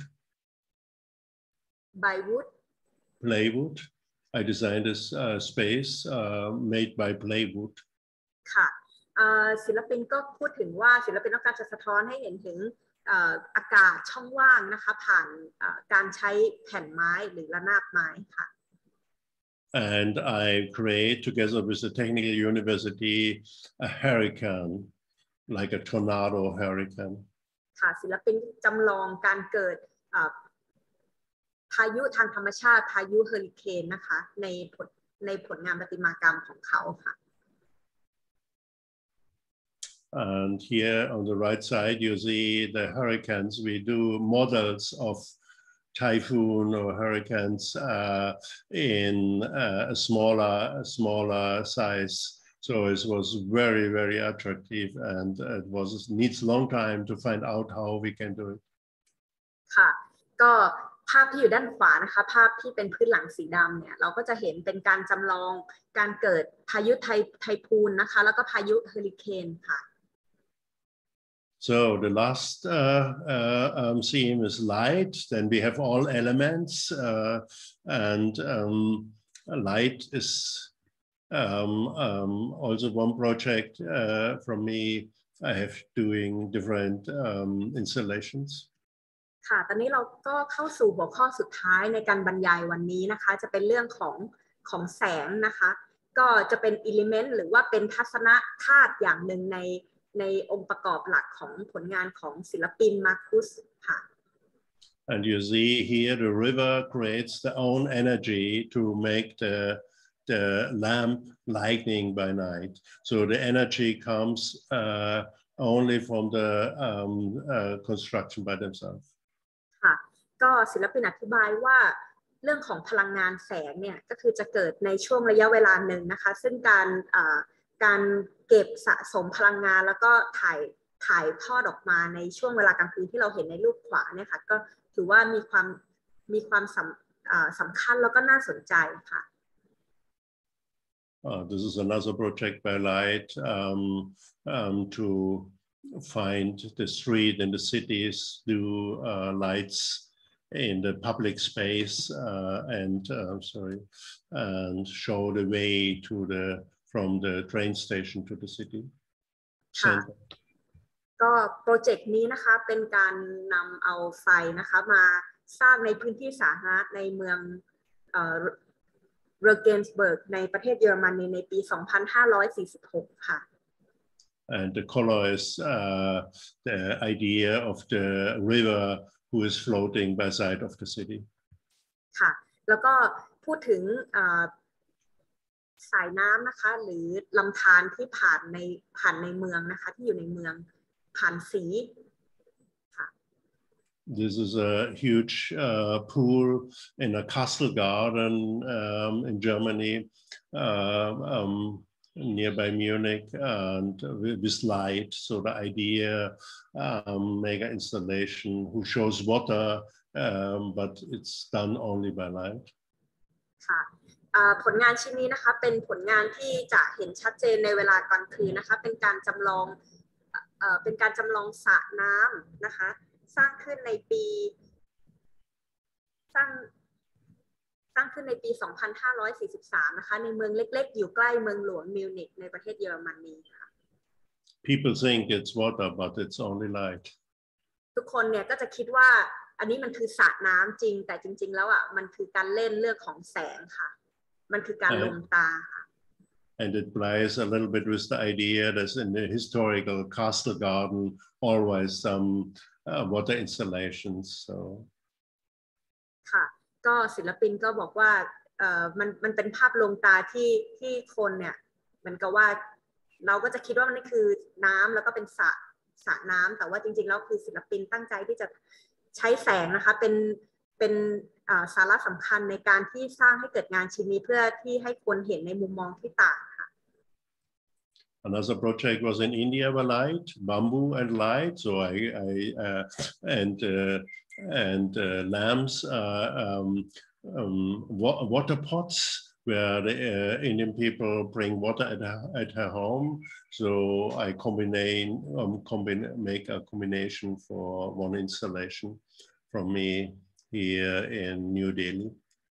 by wood. Plywood. I designed this uh, space uh, made by plywood. ค่ะศิลปินก็พูดถึงว่าศิลปินต้องการจะสะท้อนให้เห็นถึงอากาศช่องว่างนะคะผ่านการใช้แผ่นไม้หรือระนาบไม้ค่ะ And I create together with the Technical University a hurricane, like a tornado hurricane. ค่ะศิลปินจำลองการเกิดพายุทางธรรมชาติพายุเฮอริเคนนะคะในผลในผลงานประติมากรรมของเขาค่ะ And here on the right side, you see the hurricanes. We do models of typhoon or hurricanes uh, in uh, a smaller, a smaller size. So it was very, very attractive, and it was needs long time to find out how we can do it. ค่ะก็ภาพที่อยู่ด้านขวานะคะภาพที่เป็นพื้นหลังสีดำเนี่ยเราก็จะเห็นเป็นการจำลองการเกิดพายุไทไทฟูนนะคะแล้วก็พายุเฮอริเคนค่ะ So the last uh, uh, um, theme is light. Then we have all elements, uh, and um, light is um, um, also one project uh, from me. I have doing different um, installations. ค่ะตอนนี้เราก็เข้าสู่หัวข้อสุดท้ายในการบรรยายวันนี้นะคะจะเป็นเรื่องของของแสงนะคะก็จะเป็นอิเลเมนต์หรือว่าเป็นทัศนธาตุอย่างหนึ่งในในองค์ประกอบหลักของผลงานของศิลปินมาร์คุสค่ะ And you see here the river creates their own energy to make the the lamp lightning by night. So the energy comes uh, only from the um, uh, construction by themselves. ค่ะก็ศิลปินอธิบายว่าเรื่องของพลังงานแสงเนี่ยก็คือจะเกิดในช่วงระยะเวลาหนึ่งนะคะซึ่งการการเก็บสะสมพลังงานแล้วก็ถ่ายถ่ายทอดออกมาในช่วงเวลากลางคืนที่เราเห็นในรูปขวาเนี่ยค่ะก็ถือว่ามีความมีความสำสำคัญแล้วก็น่าสนใจค่ะ Uh, this is another project by Light um, um, to find the street and the cities, do uh, lights in the public space uh, and uh, sorry, and show the way to the from the train station to the city center. ก็โปรเจกต์นี้นะคะเป็นการนำเอาไฟนะคะมาสร้างในพื้นที่สาธารณะในเมืองเอ่อเรเกนสเบิร์กในประเทศเยอรมนีในปี สองพันห้าร้อยสี่สิบหก ค่ะ And the color is uh, the idea of the river who is floating by side of the city. ค่ะแล้วก็พูดถึงสายน้ำนะคะหรือลำธารที่ผ่านในผ่านในเมืองนะคะที่อยู่ในเมืองผ่านสีค่ะ This is a huge uh, pool in a castle garden um, in Germany uh, um, nearby Munich and with, with light. So the idea um, mega installation who shows water, um, but it's done only by light. ค่ะผลงานชิ้นนี้นะคะเป็นผลงานที่จะเห็นชัดเจนในเวลากลางคืนนะคะเป็นการจำลองเอ่อเป็นการจำลองสระน้ำนะคะสร้างขึ้นในปีสร้างสร้างขึ้นในปี สองพันห้าร้อยสี่สิบสาม นะคะในเมืองเล็กๆอยู่ใกล้เมืองหลวงมิวนิกในประเทศเยอรมนีค่ะ People think it's water, but it's only light. ทุกคนเนี่ยก็จะคิดว่าอันนี้มันคือสระน้ำจริงแต่จริงๆแล้วอ่ะมันคือการเล่นเรื่องของแสงค่ะมันคือการลงตาค่ะ And it plays a little bit with the idea that in the historical castle garden always some uh, water installations. So ค่ะก็ศิลปินก็บอกว่าเอ่อมันมันเป็นภาพลงตาที่ที่คนเนี่ยเหมือนกับว่าเราก็จะคิดว่ามันนี่คือน้ำแล้วก็เป็นสระสระน้ำแต่ว่าจริงๆแล้วคือศิลปินตั้งใจที่จะใช้แสงนะคะเป็นเป็นสาระสำคัญในการที่สร้างให้เกิดงานชิ้นนี้เพื่อที่ให้คนเห็นในมุมมองที่ต่างค่ะ Another project was in India with light, bamboo and light. So I, I uh, and uh, and uh, lamps, uh, um, um, wa water pots where the uh, Indian people bring water at at her home. So I combine um, combine make a combination for one installation from me here in New Delhi.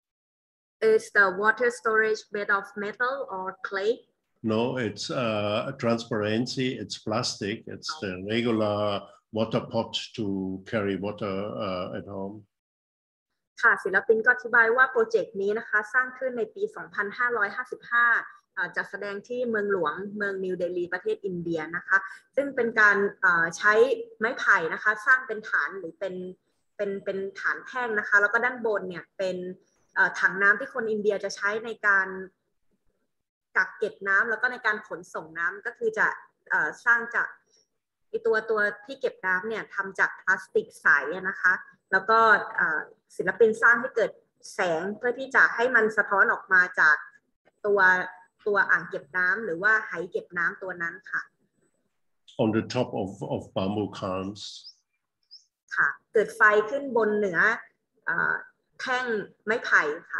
Is the water storage made of metal or clay? No, it's uh, transparency. It's plastic. It's the regular water pot to carry water uh, at home. ค่ะศิลปินก็อธิบายว่าโปรเจกต์นี้นะคะสร้างขึ้นในปี สองพันห้าร้อยห้าสิบห้า จัดแสดงที่เมืองหลวงเมืองนิวเดลีประเทศอินเดียนะคะซึ่งเป็นการใช้ไม้ไผ่นะคะสร้างเป็นฐานหรือเป็นเป็นเป็นฐานแท่งนะคะแล้วก็ด้านบนเนี่ยเป็นถังน้ำที่คนอินเดียจะใช้ในการกักเก็บน้ำแล้วก็ในการขนส่งน้ำก็คือจะสร้างจากตัวตัวที่เก็บน้ำเนี่ยทำจากพลาสติกใสนะคะแล้วก็ศิลปินสร้างให้เกิดแสงเพื่อที่จะให้มันสะท้อนออกมาจากตัวตัวอ่างเก็บน้ำหรือว่าไหเก็บน้ำตัวนั้นค่ะ On the top of of bamboo cairns ค่ะเกิดไฟขึ้นบนเหนือแท่งไม้ไผ่ค่ะ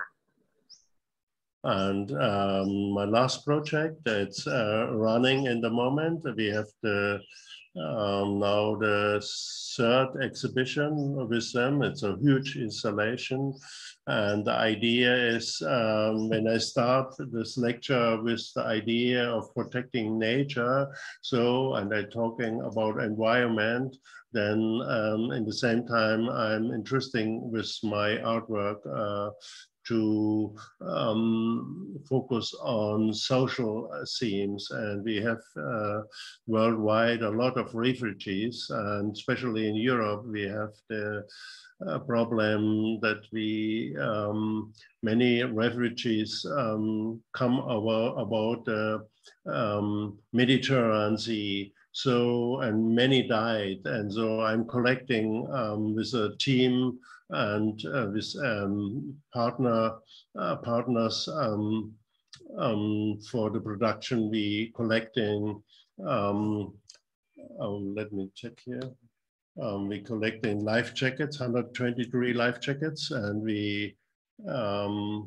And um, my last project that's uh, running in the moment, we have the um, now the third exhibition with them. It's a huge installation, and the idea is um, when I start this lecture with the idea of protecting nature, so and I'm talking about environment, then um, in the same time I'm interested with my artwork uh, to um, focus on social themes, and we have uh, worldwide a lot of refugees, and especially in Europe we have the uh, problem that we um, many refugees um, come over about the um, Mediterranean Sea. So, and many died, and so I'm collecting um, with a team and uh, with um, partner uh, partners um, um, for the production. We collecting. Um, oh, let me check here. Um, we collecting life jackets, one hundred twenty-three life jackets, and we um,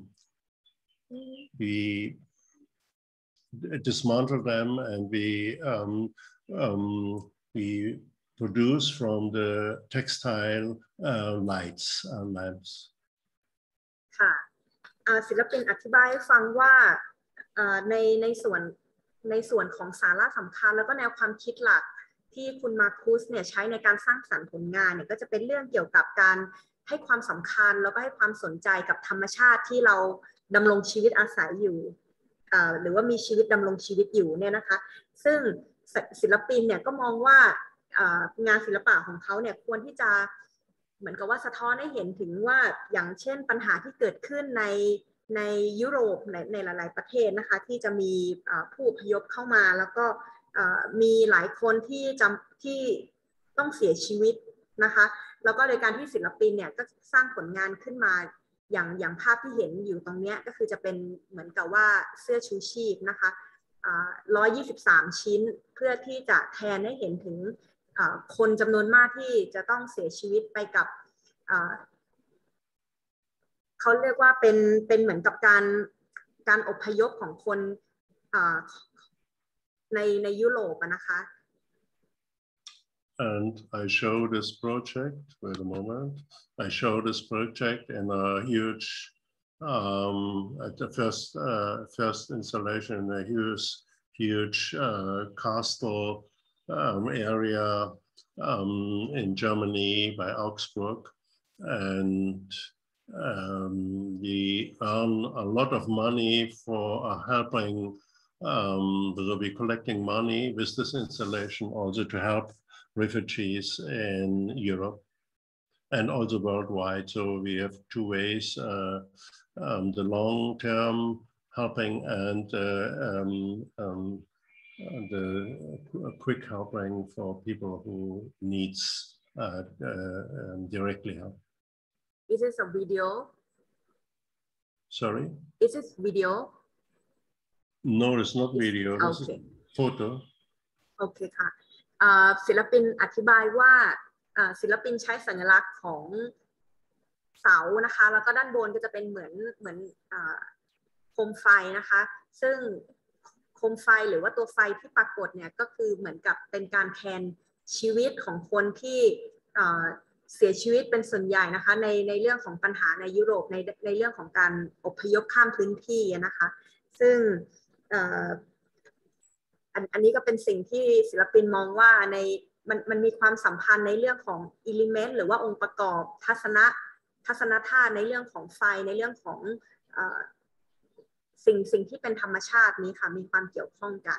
we dismantle them, and we um, um, we produce from the textile uh, lights and lamps. ค่ะศิลปินอธิบายให้ฟังว่าในในส่วนในส่วนของสาระสำคัญแล้วก็แนวความคิดหลักที่คุณมาร์คุสเนี่ยใช้ในการสร้างสรรค์ผลงานเนี่ยก็จะเป็นเรื่องเกี่ยวกับการให้ความสำคัญแล้วก็ให้ความสนใจกับธรรมชาติที่เราดำรงชีวิตอาศัยอยู่หรือว่ามีชีวิตดำรงชีวิตอยู่เนี่ยนะคะซึ่งศิลปินเนี่ยก็มองว่างานศิลปะของเขาเนี่ยควรที่จะเหมือนกับว่าสะท้อนให้เห็นถึงว่าอย่างเช่นปัญหาที่เกิดขึ้นในในยุโรปในในหลายๆประเทศนะคะที่จะมีผู้อพยพเข้ามาแล้วก็มีหลายคนที่จำที่ต้องเสียชีวิตนะคะแล้วก็โดยการที่ศิลปินเนี่ยก็สร้างผลงานขึ้นมาอย่างอย่างภาพที่เห็นอยู่ตรงนี้ก็คือจะเป็นเหมือนกับว่าเสื้อชูชีพนะคะหนึ่งร้อยยี่สิบสามชิ้นเพื่อที่จะแทนให้เห็นถึงคนจำนวนมากที่จะต้องเสียชีวิตไปกับเขาเรียกว่าเป็นเป็นเหมือนกับการการอพยพของคนในในยุโรปนะคะ And I show this project, wait a moment, I show this project in a huge, um, at the first, uh, first installation in a huge, huge uh, castle um, area um, in Germany by Augsburg. And um, we earn a lot of money for uh, helping, um, we'll be collecting money with this installation also to help refugees in Europe and also worldwide. So we have two ways, uh, um, the long-term helping and uh, um, um, the quick helping for people who needs uh, uh, um, directly help. Is this a video? Sorry? Is this video? No, it's not video. This okay. is photo. Okay ค่ะศิลปินอธิบายว่าศิลปินใช้สัญลักษณ์ของเสานะคะแล้วก็ด้านบนก็จะเป็นเหมือนเหมือนโคมไฟนะคะซึ่งโคมไฟหรือว่าตัวไฟที่ปรากฏเนี่ยก็คือเหมือนกับเป็นการแทนชีวิตของคนที่เสียชีวิตเป็นส่วนใหญ่นะคะในในเรื่องของปัญหาในยุโรปในในเรื่องของการอพยพข้ามพื้นที่นะคะซึ่งอันนี้ก็เป็นสิ่งที่ศิลปินมองว่าในมันมันมีความสัมพันธ์ในเรื่องของอิเลเมนต์หรือว่าองค์ประกอบทัศนะทัศนธาตุในเรื่องของไฟในเรื่องของสิ่งสิ่งที่เป็นธรรมชาตินี้ค่ะมีความเกี่ยวข้องกัน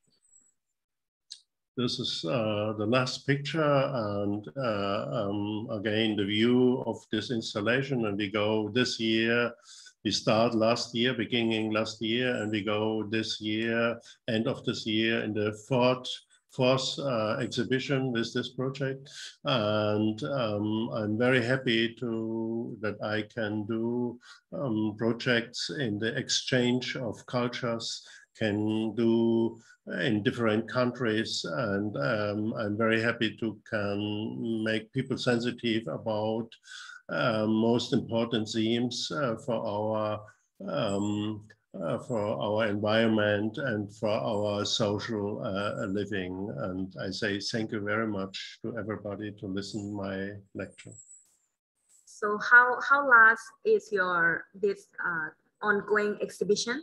This is uh, the last picture and uh, um, again the view of this installation, and we go this year. We start last year, beginning last year, and we go this year, end of this year, in the fourth, fourth uh, exhibition with this project. And um, I'm very happy to that I can do um, projects in the exchange of cultures, can do in different countries, and um, I'm very happy to can make people sensitive about Uh, most important themes uh, for our um, uh, for our environment and for our social uh, living. And I say thank you very much to everybody to listen to my lecture. So how how large is your this uh, ongoing exhibition?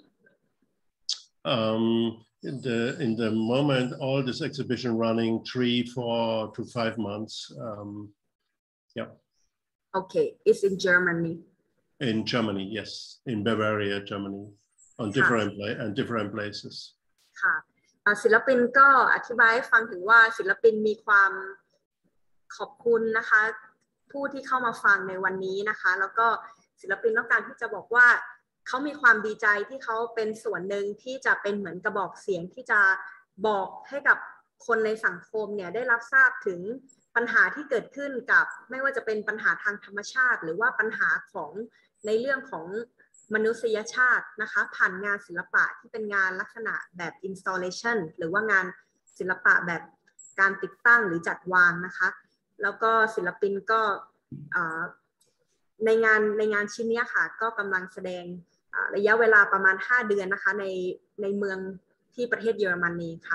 Um, in the in the moment, all this exhibition running three, four to five months. Um, yeah. Okay, it's in Germany. In Germany, yes, in Bavaria, Germany, on different and different places. ค่ะศิลปินก็อธิบายให้ฟังถึงว่าศิลปินมีความขอบคุณนะคะผู้ที่เข้ามาฟังในวันนี้นะคะแล้วก็ศิลปินต้องการที่จะบอกว่าเขามีความดีใจที่เขาเป็นส่วนหนึ่งที่จะเป็นเหมือนกระบอกเสียงที่จะบอกให้กับคนในสังคมเนี่ยได้รับทราบถึงปัญหาที่เกิดขึ้นกับไม่ว่าจะเป็นปัญหาทางธรรมชาติหรือว่าปัญหาของในเรื่องของมนุษยชาตินะคะผ่านงานศิลปะที่เป็นงานลักษณะแบบ installation หรือว่างานศิลปะแบบการติดตั้งหรือจัดวางนะคะแล้วก็ศิลปินก็ในงานในงานชิ้นนี้ค่ะก็กำลังแสดงระยะเวลาประมาณห้าเดือนนะคะในในเมืองที่ประเทศเยอรมนีค่ะ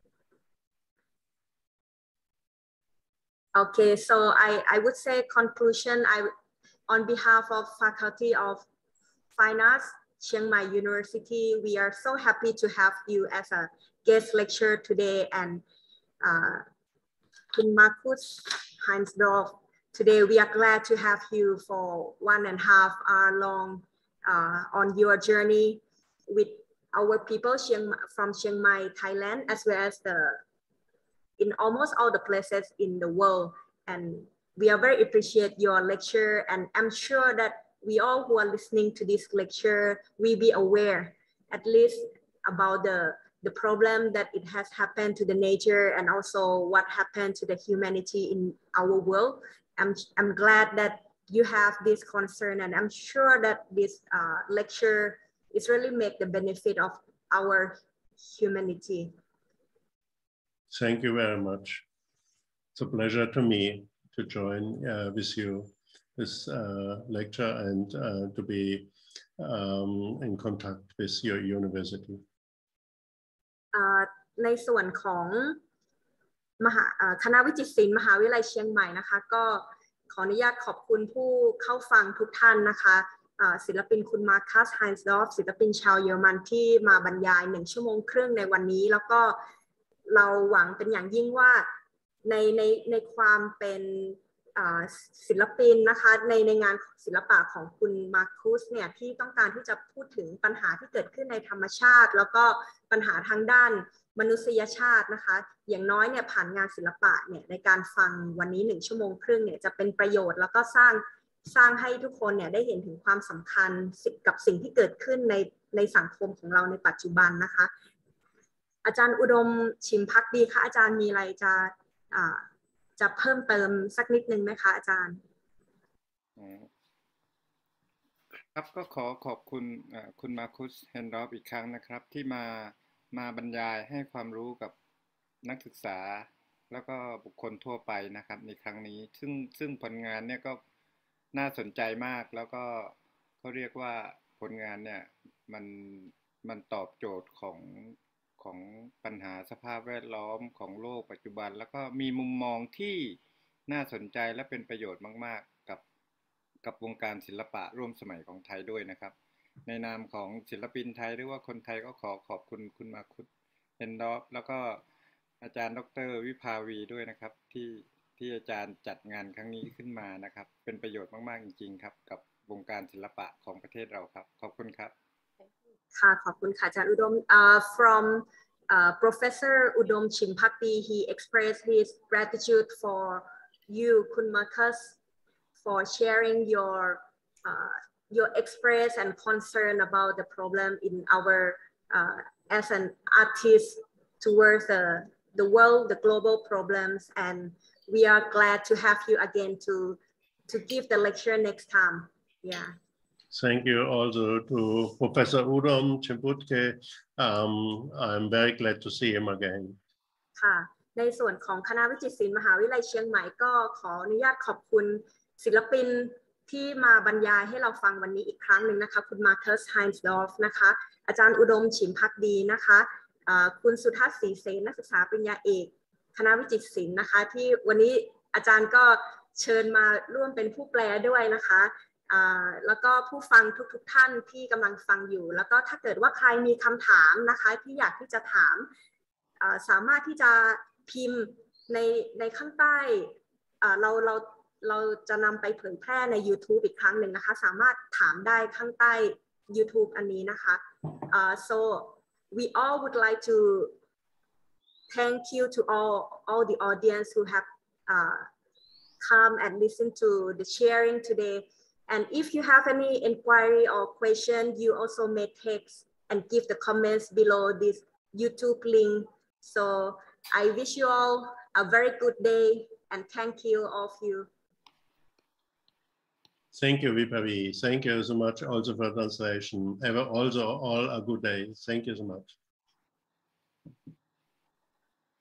Okay, so I, I would say conclusion, I, on behalf of Faculty of Fine Arts, Chiang Mai University. We are so happy to have you as a guest lecturer today, and uh, Kun Marcus Heinsdorf. Today we are glad to have you for one and a half hour long uh, on your journey with our people Chiang, from Chiang Mai, Thailand, as well as the in almost all the places in the world. And we are very appreciate your lecture, and I'm sure that we all who are listening to this lecture will be aware at least about the the problem that it has happened to the nature and also what happened to the humanity in our world. I'm, I'm glad that you have this concern, and I'm sure that this uh, lecture is really make the benefit of our humanity. Thank you very much. It's a pleasure to me to join uh, with you this uh, lecture and uh, to be um, in contact with your university. ในส่วนของมหาคณะวิจิตรศิลป์มหาวิทยาลัยเชียงใหม่นะคะก็ขออนุญาตขอบคุณผู้เข้าฟังทุกท่านนะคะศิลปินคุณมาร์คัส ไฮน์ส์ดอร์ฟศิลปินชาวเยอรมันที่มาบรรยายหนึ่งชั่วโมงครึ่งในวันนี้แล้วก็เราหวังเป็นอย่างยิ่งว่าในในในความเป็นศิลปินนะคะในในงานศิลปะของคุณมาร์คุสเนี่ยที่ต้องการที่จะพูดถึงปัญหาที่เกิดขึ้นในธรรมชาติแล้วก็ปัญหาทางด้านมนุษยชาตินะคะอย่างน้อยเนี่ยผ่านงานศิลปะเนี่ยในการฟังวันนี้หนึ่งชั่วโมงครึ่งเนี่ยจะเป็นประโยชน์แล้วก็สร้างสร้างให้ทุกคนเนี่ยได้เห็นถึงความสำคัญกับสิ่งที่เกิดขึ้นในในสังคมของเราในปัจจุบันนะคะอาจารย์อุดมชิมภักดีคะอาจารย์มีอะไรจะจะเพิ่มเติมสักนิดนึงไหมคะอาจารย์ครับก็ขอขอบคุณคุณมาร์คุส เฮนดอร์ฟอีกครั้งนะครับที่มามาบรรยายให้ความรู้กับนักศึกษาแล้วก็บุคคลทั่วไปนะครับในครั้งนี้ซึ่งซึ่งผลงานเนี่ยก็น่าสนใจมากแล้วก็เขาเรียกว่าผลงานเนี่ยมันมันตอบโจทย์ของของปัญหาสภาพแวดล้อมของโลกปัจจุบันแล้วก็มีมุมมองที่น่าสนใจและเป็นประโยชน์มากๆกับกับวงการศิลปะร่วมสมัยของไทยด้วยนะครับในนามของศิลปินไทยหรือว่าคนไทยก็ขอขอบคุณคุณมาร์คุส เฮนดอร์ฟแล้วก็อาจารย์ดร.วิภาวีด้วยนะครับที่ที่อาจารย์จัดงานครั้งนี้ขึ้นมานะครับเป็นประโยชน์มากๆจริงๆครับกับวงการศิลปะของประเทศเราครับขอบคุณครับค่ะขอบคุณค่ะอาจารย์อุดม from uh, Professor Udom Chimpakdi he expressed his gratitude for you Kun Marcus for sharing your uh, your express and concern about the problem in our uh, as an artist towards the the world the global problems and we are glad to have you again to to give the lecture next time yeah Thank you also to Professor Udom Chimpakdi. Um, I'm very glad to see him again. ค่ะในส่วนของคณะวิจิตรศิลป์มหาวิทยาลัยเชียงใหม่ก็ขออนุญาตขอบคุณศิลปินที่มาบรรยายให้เราฟังวันนี้อีกครั้งหนึ่งนะคะคุณมาร์คัส ไฮน์ส์ดอร์ฟนะคะอาจารย์อุดมฉิมภักดีนะคะคุณสุทัศน์ศรีเสนนักศึกษาปริญญาเอกคณะวิจิตรศิลป์นะคะที่วันนี้อาจารย์ก็เชิญมาร่วมเป็นผู้แปลด้วยนะคะแล้วก็ผู้ฟังทุกๆท่านที่กำลังฟังอยู่แล้วก็ถ้าเกิดว่าใครมีคำถามนะคะที่อยากที่จะถามสามารถที่จะพิมพ์ในในข้างใต้เราเราเราจะนำไปเผยแพร่ใน YouTube อีกครั้งหนึ่งนะคะสามารถถามได้ข้างใต้ YouTube อันนี้นะคะ uh, so we all would like to thank you to all all the audience who have uh, come and listen to the sharing today and if you have any inquiry or question you also may text and give the comments below this YouTube link so I wish you all a very good day and thank you all of you Thank you, Vipavi. Thank you so much also for translation. Have also all a good day. Thank you so much.